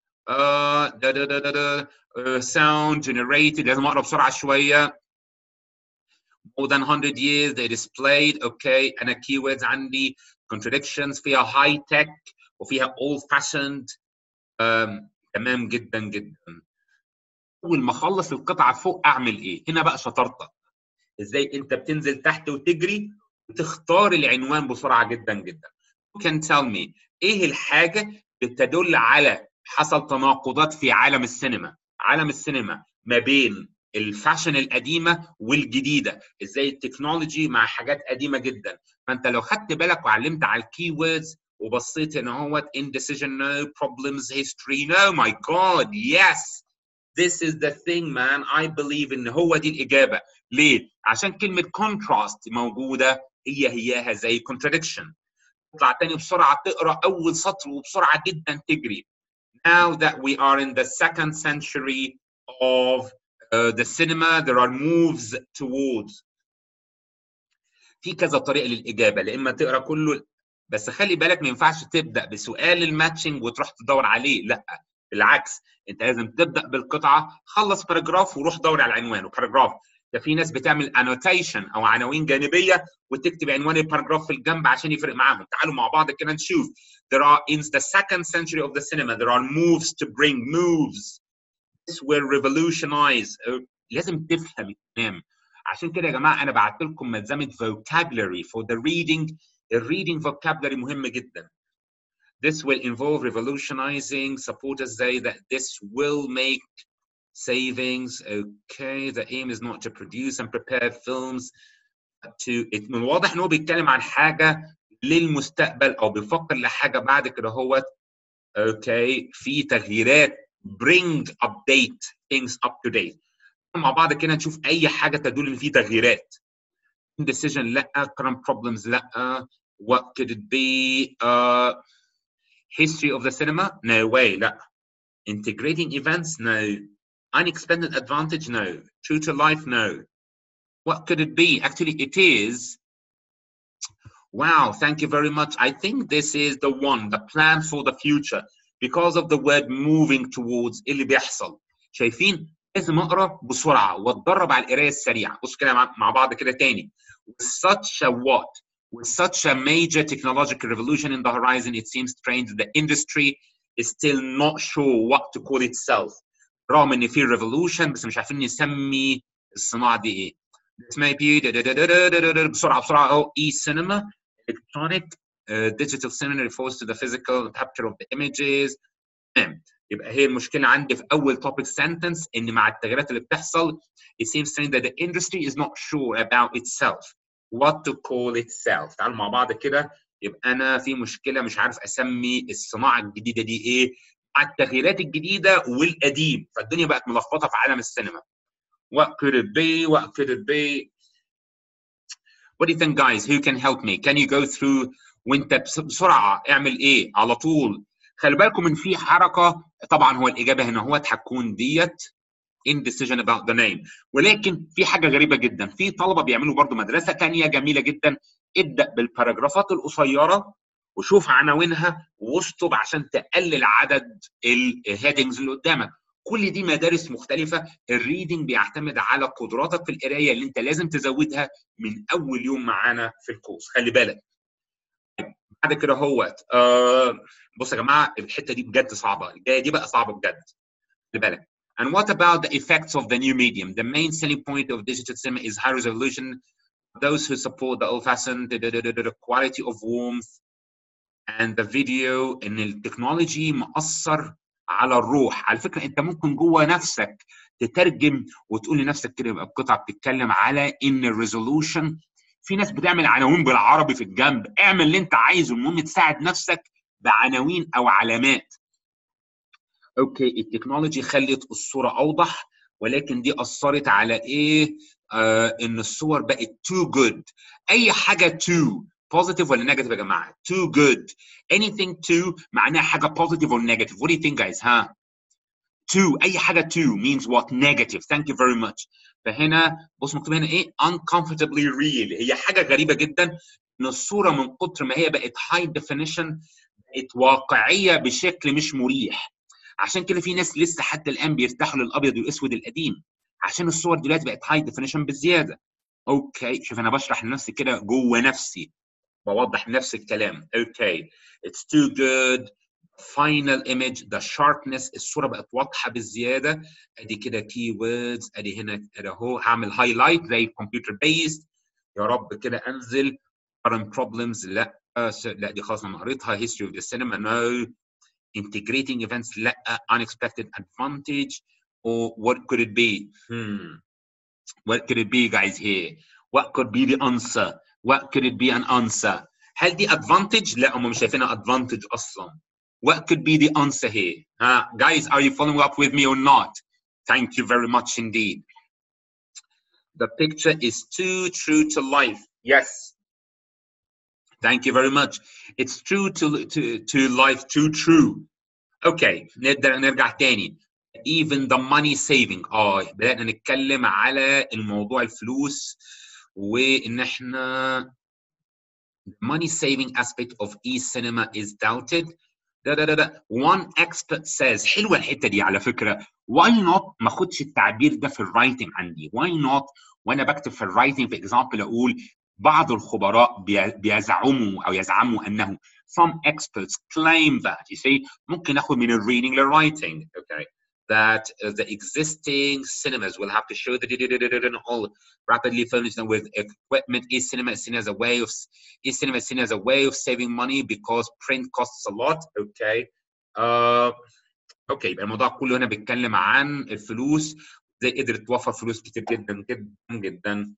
Sound generated. لازم اقرا بسرعه شويه. More than 100 years they displayed. Okay. انا keywords عندي contradictions فيها high tech وفيها old fashioned. تمام جدا جدا. اول ما اخلص القطعه فوق اعمل ايه؟ هنا بقى شطارتك. ازاي انت بتنزل تحت وتجري وتختار العنوان بسرعه جدا جدا. You can tell me ايه الحاجه بتدل على حصل تناقضات في عالم السينما؟ عالم السينما ما بين الفاشن القديمه والجديده، ازاي التكنولوجي مع حاجات قديمه جدا. فانت لو خدت بالك وعلمت على الكي ووردز وبصيت هنا اهوت indecision no, problems history no. My God, yes, this is the thing man. I believe ان هو دي الإجابة. ليه؟ عشان كلمة contrast موجودة هياها زي contradiction. تطلع تاني بسرعة تقرأ أول سطر وبسرعة جدا تجري. Now that we are in the 2nd century of the cinema, there are moves towards. في كذا طريقة للإجابة، لا إما تقرأ كله، بس خلي بالك ما ينفعش تبدأ بسؤال الماتشنج وتروح تدور عليه، لا بالعكس، أنت لازم تبدأ بالقطعة، خلص باراجراف وروح دور على العنوان وباراجراف. ده في ناس بتعمل annotation أو عناوين جانبية وتكتب عنوان الباراجراف في الجنب عشان يفرق معاهم. تعالوا مع بعض كده نشوف. There are in the 2nd century of the cinema there are moves to bring moves. This will revolutionize. لازم تفهم الكلام. عشان كده يا جماعه انا بعت لكم ملزمه vocabulary for the reading. الريدنج vocabulary مهم جدا. This will involve revolutionizing. Supporters say that this will make savings. Okay, the aim is not to produce and prepare films to. من الواضح ان هو بيتكلم عن حاجه للمستقبل او بيفكر لحاجه بعد كده هو. Okay, في تغييرات. Bring update things up to date. مع بعض كده نشوف اي حاجه تدل ان في تغييرات. Indecision لا. Current problems لا. What could it be? History of the cinema? No way. لا. Integrating events? No. Unexpected advantage? No. True to life? No. What could it be? Actually, it is. Wow, thank you very much. I think this is the one, the plan for the future, because of the word moving towards. اللي بيحصل. شايفين؟ لازم اقرا بسرعه واتدرب على القرايه السريعه. بص كده مع بعض كده تاني. With such a what? With such a major technological revolution in the horizon, it seems strange that the industry is still not sure what to call itself. رغم ان في revolution بس مش عارفين نسمي الصناعه دي ايه. This may be بسرعه اهو. e-cinema, electronic, digital cinema refers to the physical capture of the images. يبقى هي المشكله عندي في اول topic sentence ان مع التغييرات اللي بتحصل it seems strange that the industry is not sure about itself what to call itself. تعالوا مع بعض كده. يبقى انا في مشكله مش عارف اسمي الصناعه الجديده دي ايه مع التغييرات الجديده والقديم، فالدنيا بقت ملخبطه في عالم السينما. What could it be? What could it be? What do you think guys? Who can help me? Can you go through وانت بسرعه اعمل ايه على طول؟ خلي بالكم ان في حركه. طبعا هو الاجابه هنا هو هتكون ديت indecision about the name، ولكن في حاجه غريبه جدا. في طلبه بيعملوا برضو مدرسه ثانيه جميله جدا. ابدا بالباراجرافات القصيره وشوف عناوينها واشطب عشان تقلل عدد الهيدنجز اللي قدامك. كل دي مدارس مختلفه. الريدنج بيعتمد على قدراتك في القرايه اللي انت لازم تزودها من اول يوم معانا في الكورس. خلي بالك. بعد كده هوت بصوا يا جماعه الحته دي بجد صعبه. الجايه دي بقى صعبه بجد. خلي بالك. And what about the effects of the new medium? The main selling point of digital cinema is high resolution. Those who support the old-fashioned quality of warmth and the video. ان التكنولوجي مأثر على الروح. على فكره انت ممكن جوه نفسك تترجم وتقول لنفسك كده يبقى القطعه بتتكلم على ان الريزولوشن. في ناس بتعمل عناوين بالعربي في الجنب. اعمل اللي انت عايزه، المهم تساعد نفسك بعناوين او علامات. اوكي التكنولوجي خلت الصوره اوضح، ولكن دي اثرت على ايه؟ ان الصور بقت too good. اي حاجه too positive ولا negative يا جماعه؟ too good. anything too معناها حاجه positive or negative. what do you think guys؟ ها too اي حاجه too means what؟ negative. thank you very much. فهنا بص مكتوب هنا ايه؟ uncomfortably real. هي حاجه غريبه جدا ان الصوره من كتر ما هي بقت high definition بقت واقعيه بشكل مش مريح. عشان كده في ناس لسه حتى الان بيرتاحوا للابيض والاسود القديم عشان الصور دلوقتي بقت هاي ديفينيشن بزياده. اوكي شوف انا بشرح لنفسي كده جوه نفسي بوضح نفس الكلام. اوكي it's too good. final image the sharpness. الصوره بقت واضحه بالزياده. ادي كده كي ووردز. ادي هنا اهو هعمل هايلايت زي الكمبيوتر بيست. يا رب كده انزل. current problems لا لا دي خلاص انا قريتها. history of the cinema no. integrating events لا. unexpected advantage. or what could it be? What could it be guys here? What could be the answer? What could it be an answer? هل دي advantage؟ لا هم مش شايفينها advantage اصلا. What could be the answer here? Guys, are you following up with me or not? Thank you very much indeed. The picture is too true to life. Yes. Thank you very much. It's true to life, too true. Okay, نرجع تاني. Even the money saving. بدأنا نتكلم على الموضوع الفلوس وإن احنا money saving aspect of e-cinema is doubted. One expert says. حلوة الحتة دي على فكرة. Why not ما اخدش التعبير ده في الرايتنج عندي؟ Why not وانا بكتب في الرايتنج في example اقول بعض الخبراء يزعموا انه some experts claim that. You see ممكن اخد من الreading للwriting. Okay. That the existing cinemas will have to show the all rapidly furnished them with equipment. E-cinema is seen as a way of saving money because print costs a lot. Okay. Okay. يبقى الموضوع كله هنا بيتكلم عن الفلوس، زي قدرت توفر فلوس كتير جدا جدا جدا،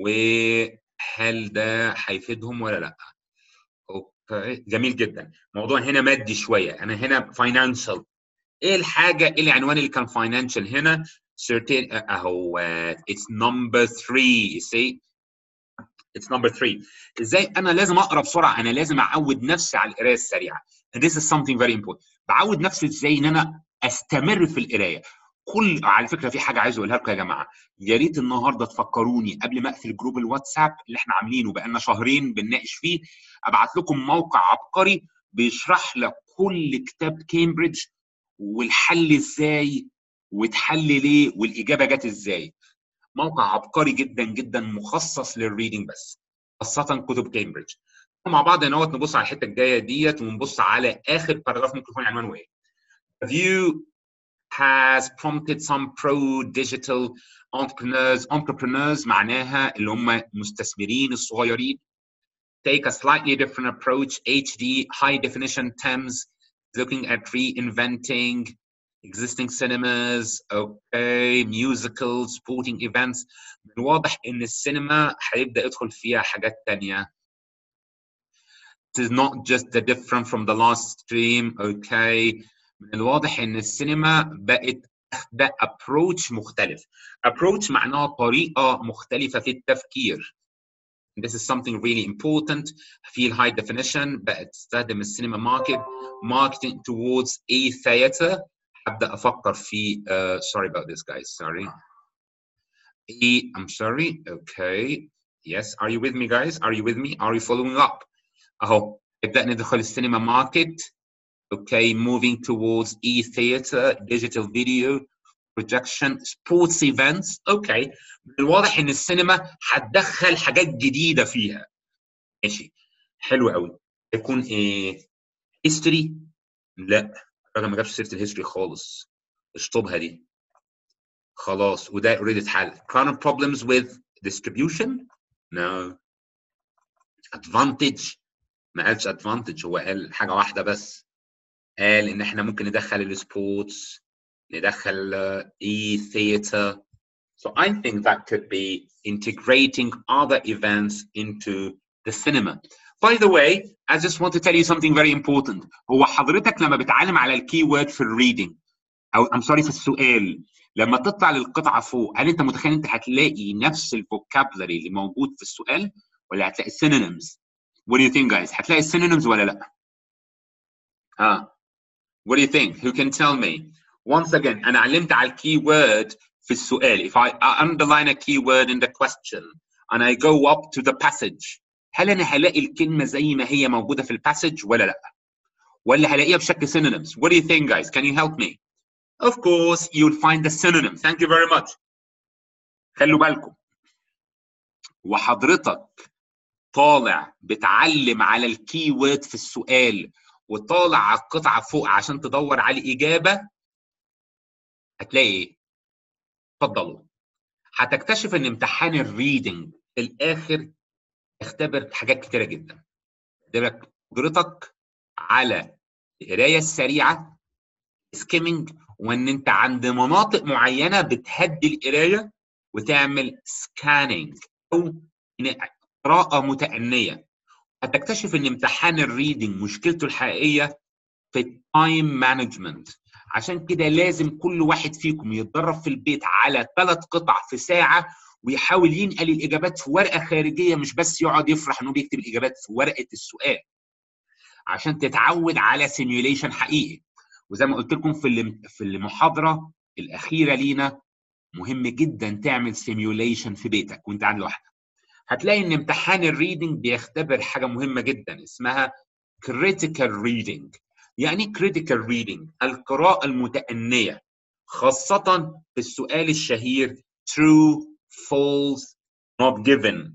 وهل ده هيفيدهم ولا لا؟ اوكي جميل جدا. الموضوع هنا مادي شويه، انا هنا financial. ايه الحاجه، ايه العنوان اللي كان financial هنا؟ certain اهو it's number 3. you see it's number 3. ازاي انا لازم اقرا بسرعه؟ انا لازم اعود نفسي على القرايه السريعه. and this is something very important. بعود نفسي ازاي ان انا استمر في القرايه. على فكره في حاجه عايز اقولها لكم يا جماعه، يا ريت النهارده تفكروني قبل ما اقفل جروب الواتساب اللي احنا عاملينه بقالنا شهرين بنناقش فيه، ابعت لكم موقع عبقري بيشرح لك كل كتاب كامبريدج والحل ازاي واتحل ليه والاجابه جت ازاي. موقع عبقري جدا جدا مخصص للريدنج بس، خاصه كتب كامبريدج. مع بعض نقعد نبص على الحته الجايه ديت ونبص على اخر باراجراف ممكن يكون عنوانه ايه. View has prompted some pro-digital entrepreneurs معناها اللي هم مستثمرين الصغيرين take a slightly different approach. HD high definition Thames looking at reinventing existing cinemas. Okay, musicals, sporting events. من الواضح ان السينما هيبدا يدخل فيها حاجات تانية. It is not just the different from the last stream. Okay. من الواضح ان السينما بقت ده approach مختلف. approach معناها طريقه مختلفه في التفكير. This is something really important. في الهاي definition بقت تستخدم السينما marketing towards a theater. هبدا افكر في sorry about this guys, sorry. I'm sorry. Okay. Yes, are you with me guys? Are you with me? Are you following up? اهو نبدا ندخل السينما market. Okay, moving towards e-theater, digital video, projection, sports events. Okay. من الواضح ان السينما هتدخل حاجات جديده فيها. ماشي. حلو قوي. يكون ايه؟ history؟ لا، الراجل ما جابش سيره الهيستوري خالص. اشطبها دي. خلاص وده اوريدي اتحل. current problems with distribution؟ no. advantage؟ ما قالش advantage، هو قال حاجه واحده بس. قال ان احنا ممكن ندخل السبورتس، ندخل e-theater. So I think that could be integrating other events into the cinema. By the way, I just want to tell you something very important. هو حضرتك لما بتعلم على الكي وورد في الريدنج او I'm sorry في السؤال، لما تطلع للقطعه فوق، هل انت متخيل انت هتلاقي نفس الفوكابلري اللي موجود في السؤال ولا هتلاقي synonyms؟ What do you think guys؟ هتلاقي synonyms ولا لا؟ What do you think? Who can tell me? Once again, أنا علمت على keyword في السؤال. If I underline a keyword in the question and I go up to the passage, هل أنا هلاقي الكلمة زي ما هي موجودة في الباسج ولا لا؟ ولا هلاقيها بشكل synonyms؟ What do you think, guys? Can you help me? Of course, you'll find the synonym. Thank you very much. خلوا بالكم. وحضرتك طالع بتعلم على الكيورد في السؤال وطالع على القطعه فوق عشان تدور على الاجابه، هتلاقي ايه؟ اتفضلوا. هتكتشف ان امتحان الريدنج في الاخر يختبر حاجات كتيره جدا. يختبر قدرتك على القرايه السريعه سكيمنج، وان انت عند مناطق معينه بتهدي القرايه وتعمل سكاننج او قراءه متأنيه. هتكتشف ان امتحان الريدنج مشكلته الحقيقيه في التايم مانجمنت. عشان كده لازم كل واحد فيكم يتدرب في البيت على 3 قطع في ساعه، ويحاول ينقل الاجابات في ورقه خارجيه، مش بس يقعد يفرح انه بيكتب الاجابات في ورقه السؤال، عشان تتعود على سيميوليشن حقيقي. وزي ما قلت لكم في المحاضره الاخيره لينا، مهم جدا تعمل سيميوليشن في بيتك وانت قاعد لوحدك. هتلاقي ان امتحان الريدنج بيختبر حاجه مهمه جدا اسمها critical reading. يعني critical reading القراءه المتأنيه، خاصه في السؤال الشهير true false not given.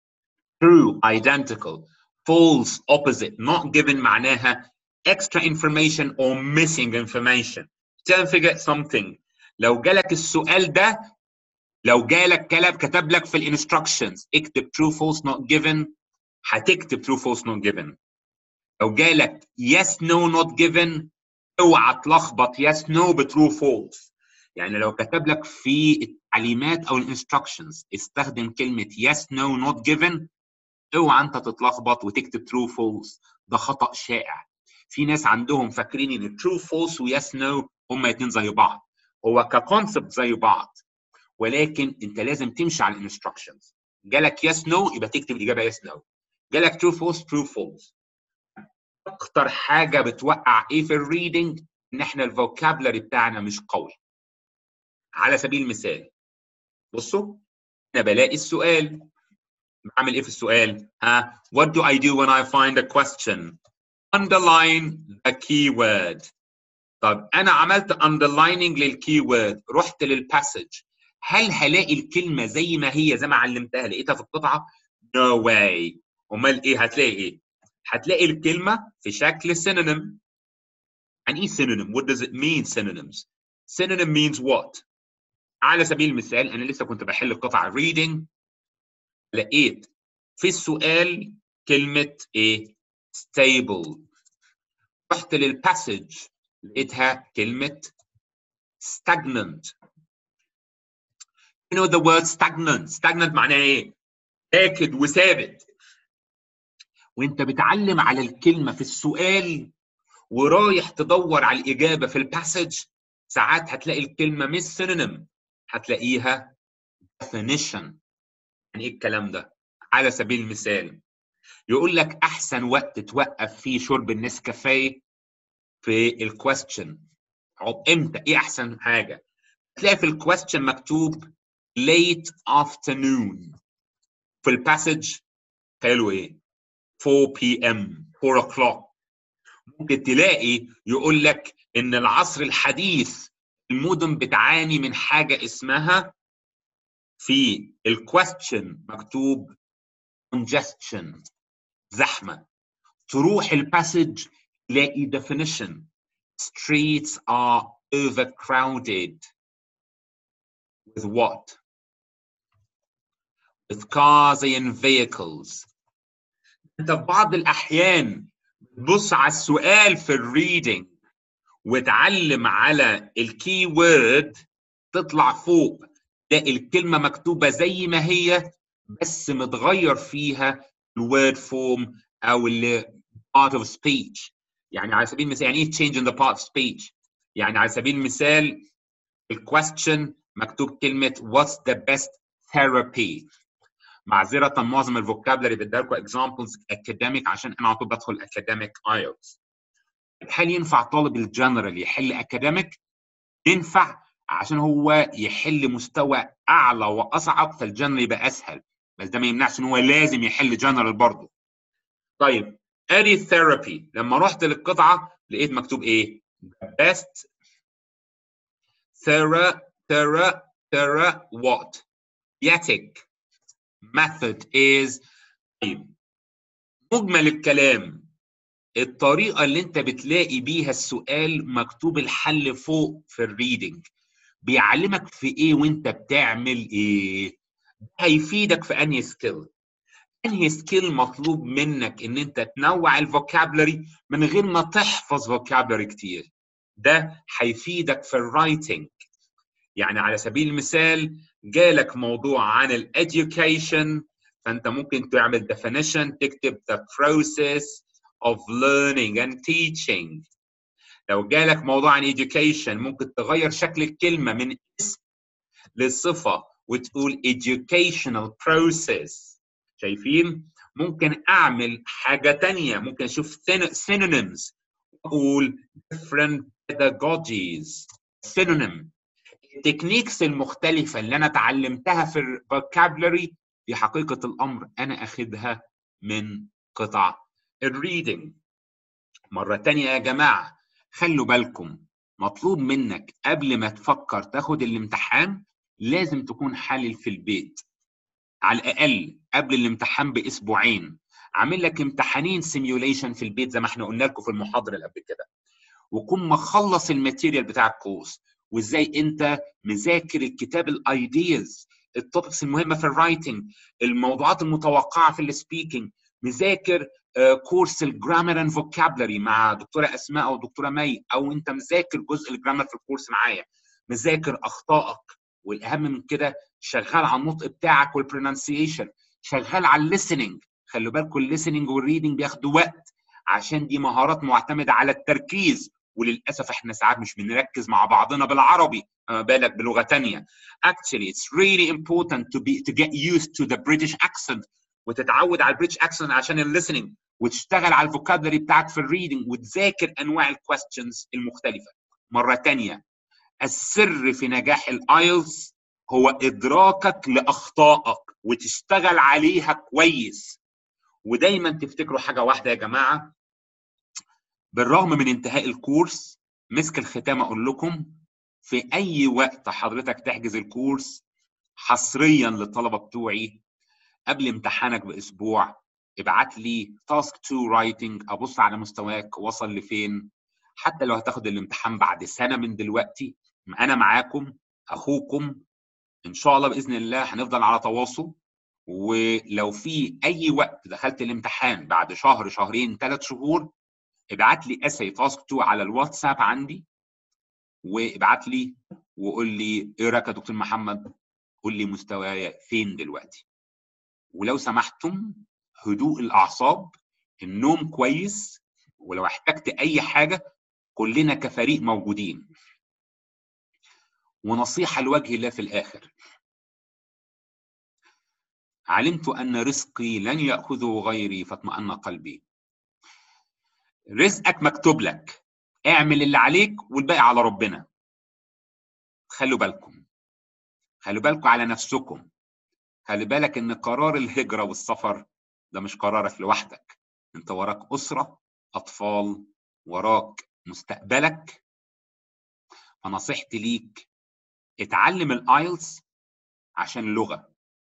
true identical, false opposite. not given معناها extra information or missing information. Don't forget something. لو جالك السؤال ده، لو جالك كتب لك في الانستراكشنز اكتب true false not given، هتكتب true false not given. لو جالك yes no not given، اوعى تلخبط yes no ب true false. يعني لو كتب لك في التعليمات او الانستراكشنز استخدم كلمه yes no not given، اوعى انت تتلخبط وتكتب true false. ده خطأ شائع. في ناس عندهم فاكرين ان true false و yes no هما اتنين زي بعض. هو ككونسبت زي بعض، ولكن انت لازم تمشي على الانستراكشنز. جالك yes no يبقى تكتب الاجابه yes no. جالك true false true false. اكتر حاجه بتوقع ايه في الريدنج ان احنا الفوكابلري بتاعنا مش قوي. على سبيل المثال بصوا، انا بلاقي السؤال، بعمل ايه في السؤال؟ What do I do when I find a question? Underline the keyword. طب انا عملت underlining للكيورد، رحت للباسج، هل هلاقي الكلمه زي ما هي زي ما علمتها لقيتها في القطعه؟ No way. امال ايه هتلاقي ايه؟ هتلاقي الكلمه في شكل synonym. يعني ايه synonym؟ What does it mean synonyms? Synonym means what؟ على سبيل المثال انا لسه كنت بحل القطعه reading، لقيت في السؤال كلمه ايه؟ stable. رحت للباسج لقيتها كلمه stagnant. You know the word stagnant. stagnant معناه ايه؟ راكد وثابت. وانت بتعلم على الكلمه في السؤال ورايح تدور على الاجابه في الباسج، ساعات هتلاقي الكلمه مش synonym، هتلاقيها definition. يعني ايه الكلام ده؟ على سبيل المثال يقول لك احسن وقت توقف فيه شرب النسكافيه في الكويستشن. امتى؟ ايه احسن حاجه؟ تلاقي في الكويستشن مكتوب late afternoon. في الباسج قالوا ايه؟ 4 p.m. 4 o'clock. ممكن تلاقي يقول لك ان العصر الحديث المدن بتعاني من حاجه اسمها في الكويستشن مكتوب congestion، زحمه. تروح الباسج تلاقي definition streets are overcrowded with what؟ with cars and vehicles. انت في بعض الاحيان بص على السؤال في الريدنج وتعلم على الكي وورد، تطلع فوق تلاقي الكلمه مكتوبه زي ما هي بس متغير فيها الوورد فورم او ال part of speech. يعني على سبيل المثال يعني ايه change in the part of speech؟ يعني على سبيل المثال الكويستشن مكتوب كلمه what's the best therapy. معذره معظم الفوكابلري بدي لكم اكزامبلز اكاديميك عشان انا على طول بدخل اكاديميك ايلتس. هل ينفع طالب الجنرال يحل اكاديميك؟ ينفع عشان هو يحل مستوى اعلى واصعب فالجنرال يبقى اسهل، بس ده ما يمنعش ان هو لازم يحل جنرال برضه. طيب ادي ثيرابي، لما رحت للقطعه لقيت مكتوب ايه؟ best what therapeutic method is. طيب مجمل الكلام الطريقه اللي انت بتلاقي بيها السؤال مكتوب الحل فوق في الريدنج بيعلمك في ايه وانت بتعمل ايه؟ هيفيدك في انهي سكيل؟ انهي سكيل مطلوب منك ان انت تنوع الفوكابلري من غير ما تحفظ فوكابلري كتير؟ ده هيفيدك في الرايتنج. يعني على سبيل المثال جالك موضوع عن الاديوكيشن، فانت ممكن تعمل definition، تكتب the process of learning and teaching. لو جالك موضوع عن education ممكن تغير شكل الكلمه من اسم لصفه وتقول educational process. شايفين؟ ممكن اعمل حاجه تانية، ممكن اشوف synonyms واقول different pedagogies. synonym. التكنيكس المختلفه اللي انا اتعلمتها في الفوكابلري في حقيقه الامر انا اخدها من قطع الريدنج. مره تانية يا جماعه خلوا بالكم، مطلوب منك قبل ما تفكر تاخد الامتحان لازم تكون حلل في البيت على الاقل قبل الامتحان باسبوعين. عامل لك امتحانين سيميوليشن في البيت زي ما احنا قلنا لكم في المحاضره اللي قبل كده، وكون مخلص الماتيريال بتاع الكورس وازاي انت مذاكر الكتاب، الايدياز، التوبكس المهمه في الرايتنج، الموضوعات المتوقعه في السبيكينج، مذاكر كورس الجرامر اند فوكابلري مع دكتوره اسماء او دكتوره مي، او انت مذاكر جزء الجرامر في الكورس معايا، مذاكر اخطائك، والاهم من كده شغال على النطق بتاعك والبرونانسيشن، شغال على الليسننج. خلوا بالكم الليسننج والريدنج بياخدوا وقت عشان دي مهارات معتمده على التركيز، وللاسف احنا ساعات مش بنركز مع بعضنا بالعربي، ما بالك بلغه ثانيه. Actually it's really important to get used to the British accent وتتعود على البريتش اكسنت عشان الليسننج، وتشتغل على الفوكابلري بتاعك في الريدنج، وتذاكر انواع الكويستشنز المختلفه. مره ثانيه السر في نجاح الايلتس هو ادراكك لاخطائك وتشتغل عليها كويس. ودايما تفتكروا حاجه واحده يا جماعه، بالرغم من انتهاء الكورس مسك الختام اقول لكم في اي وقت حضرتك تحجز الكورس حصريا للطلبه بتوعي قبل امتحانك باسبوع ابعت لي تاسك 2 رايتنج، ابص على مستواك وصل لفين. حتى لو هتاخد الامتحان بعد سنه من دلوقتي انا معاكم اخوكم ان شاء الله باذن الله، هنفضل على تواصل. ولو في اي وقت دخلت الامتحان بعد شهر، شهرين، 3 شهور، ابعت لي اساي تاسك 2 على الواتساب عندي، وابعت لي وقول لي ايه رايك يا دكتور محمد، قول لي مستواي فين دلوقتي. ولو سمحتم هدوء الاعصاب، النوم كويس، ولو احتجت اي حاجه كلنا كفريق موجودين. ونصيحه لوجه الله في الاخر، علمت ان رزقي لن ياخذه غيري فاطمأن قلبي. رزقك مكتوب لك، اعمل اللي عليك والباقي على ربنا. خلوا بالكم، خلوا بالكم على نفسكم. خلي بالك ان قرار الهجرة والسفر ده مش قرارك لوحدك، انت وراك اسرة، اطفال، وراك مستقبلك. فنصيحتي ليك اتعلم الايلتس عشان اللغة.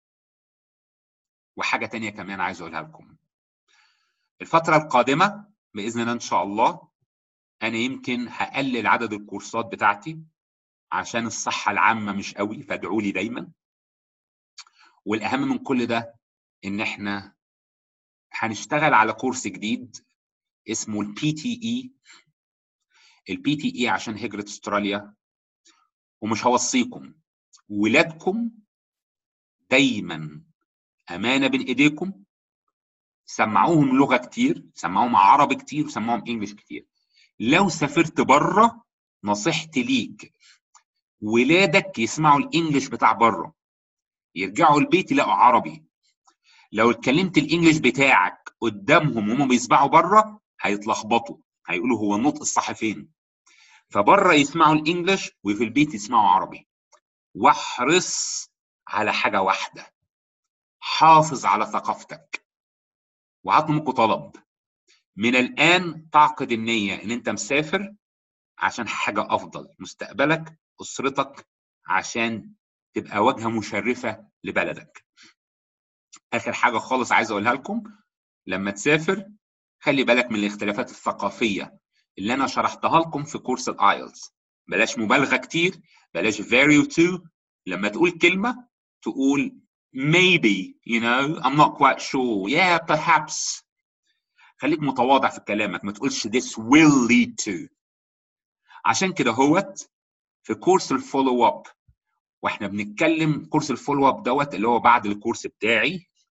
وحاجة تانية كمان عايز اقولها لكم، الفترة القادمة باذن الله ان شاء الله انا يمكن هقلل عدد الكورسات بتاعتي عشان الصحة العامة مش قوي، فادعوا لي دايما. والاهم من كل ده ان احنا هنشتغل على كورس جديد اسمه البي تي اي. البي تي اي عشان هجرة استراليا. ومش هوصيكم، ولادكم دايما امانة بين ايديكم، سمعوهم لغة كتير، سمعوهم عربي كتير، وسمعوهم انجليش كتير. لو سافرت بره نصيحتي ليك ولادك يسمعوا الانجليش بتاع بره، يرجعوا البيت يلاقوا عربي. لو اتكلمت الانجليش بتاعك قدامهم وهم بيسمعوا بره هيتلخبطوا، هيقولوا هو النطق الصح فين. فبره يسمعوا الانجليش وفي البيت يسمعوا عربي. واحرص على حاجه واحده، حافظ على ثقافتك. وهطلب طلب من الان، تعقد النيه ان انت مسافر عشان حاجه افضل، مستقبلك، اسرتك، عشان تبقى واجهه مشرفه لبلدك. اخر حاجه خالص عايز اقولها لكم، لما تسافر خلي بالك من الاختلافات الثقافيه اللي انا شرحتها لكم في كورس الايلتس. بلاش مبالغه كتير، بلاش very to. لما تقول كلمه تقول maybe, you know, I'm not quite sure, yeah perhaps. خليك متواضع في كلامك، ما تقولش this will lead to. عشان كده هوت في كورس الفولو اب، واحنا بنتكلم كورس الفولو اب دوت اللي هو بعد الكورس بتاعي،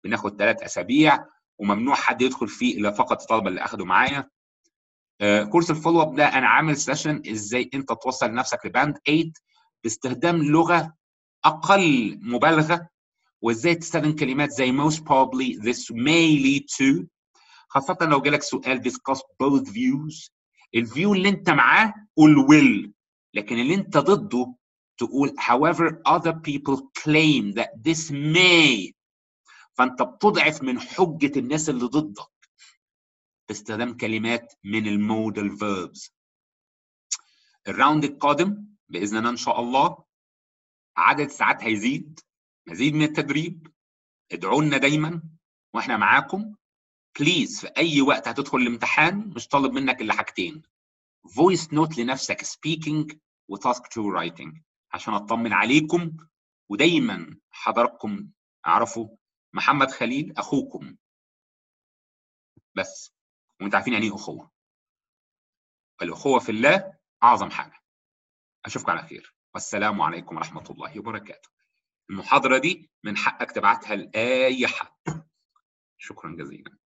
بناخد 3 اسابيع وممنوع حد يدخل فيه الا فقط الطلبه اللي اخدوا معايا. كورس الفولو اب ده انا عامل سيشن ازاي انت توصل نفسك لباند 8 باستخدام لغه اقل مبالغه، وازاي تستخدم كلمات زي most probably, this may lead to، خاصه لو جالك سؤال discuss both views. الفيو اللي انت معاه قول will، لكن اللي انت ضده تقول however other people claim that this may، فانت بتضعف من حجه الناس اللي ضدك باستخدام كلمات من المودال فيربز. الراوند القادم باذن الله ان شاء الله عدد ساعات هيزيد، مزيد من التدريب. ادعوا لنا دايما واحنا معاكم. بليز في اي وقت هتدخل الامتحان مش طالب منك الا حاجتين: فويس نوت لنفسك سبيكينج وتاسك 2 رايتنج، عشان اطمن عليكم. ودايما حضراتكم اعرفوا محمد خليل اخوكم بس، وانتوا عارفين يعني ايه اخوه. الاخوه في الله اعظم حاجه. اشوفكم على خير، والسلام عليكم ورحمه الله وبركاته. المحاضره دي من حقك تبعتها لاي حد. شكرا جزيلا.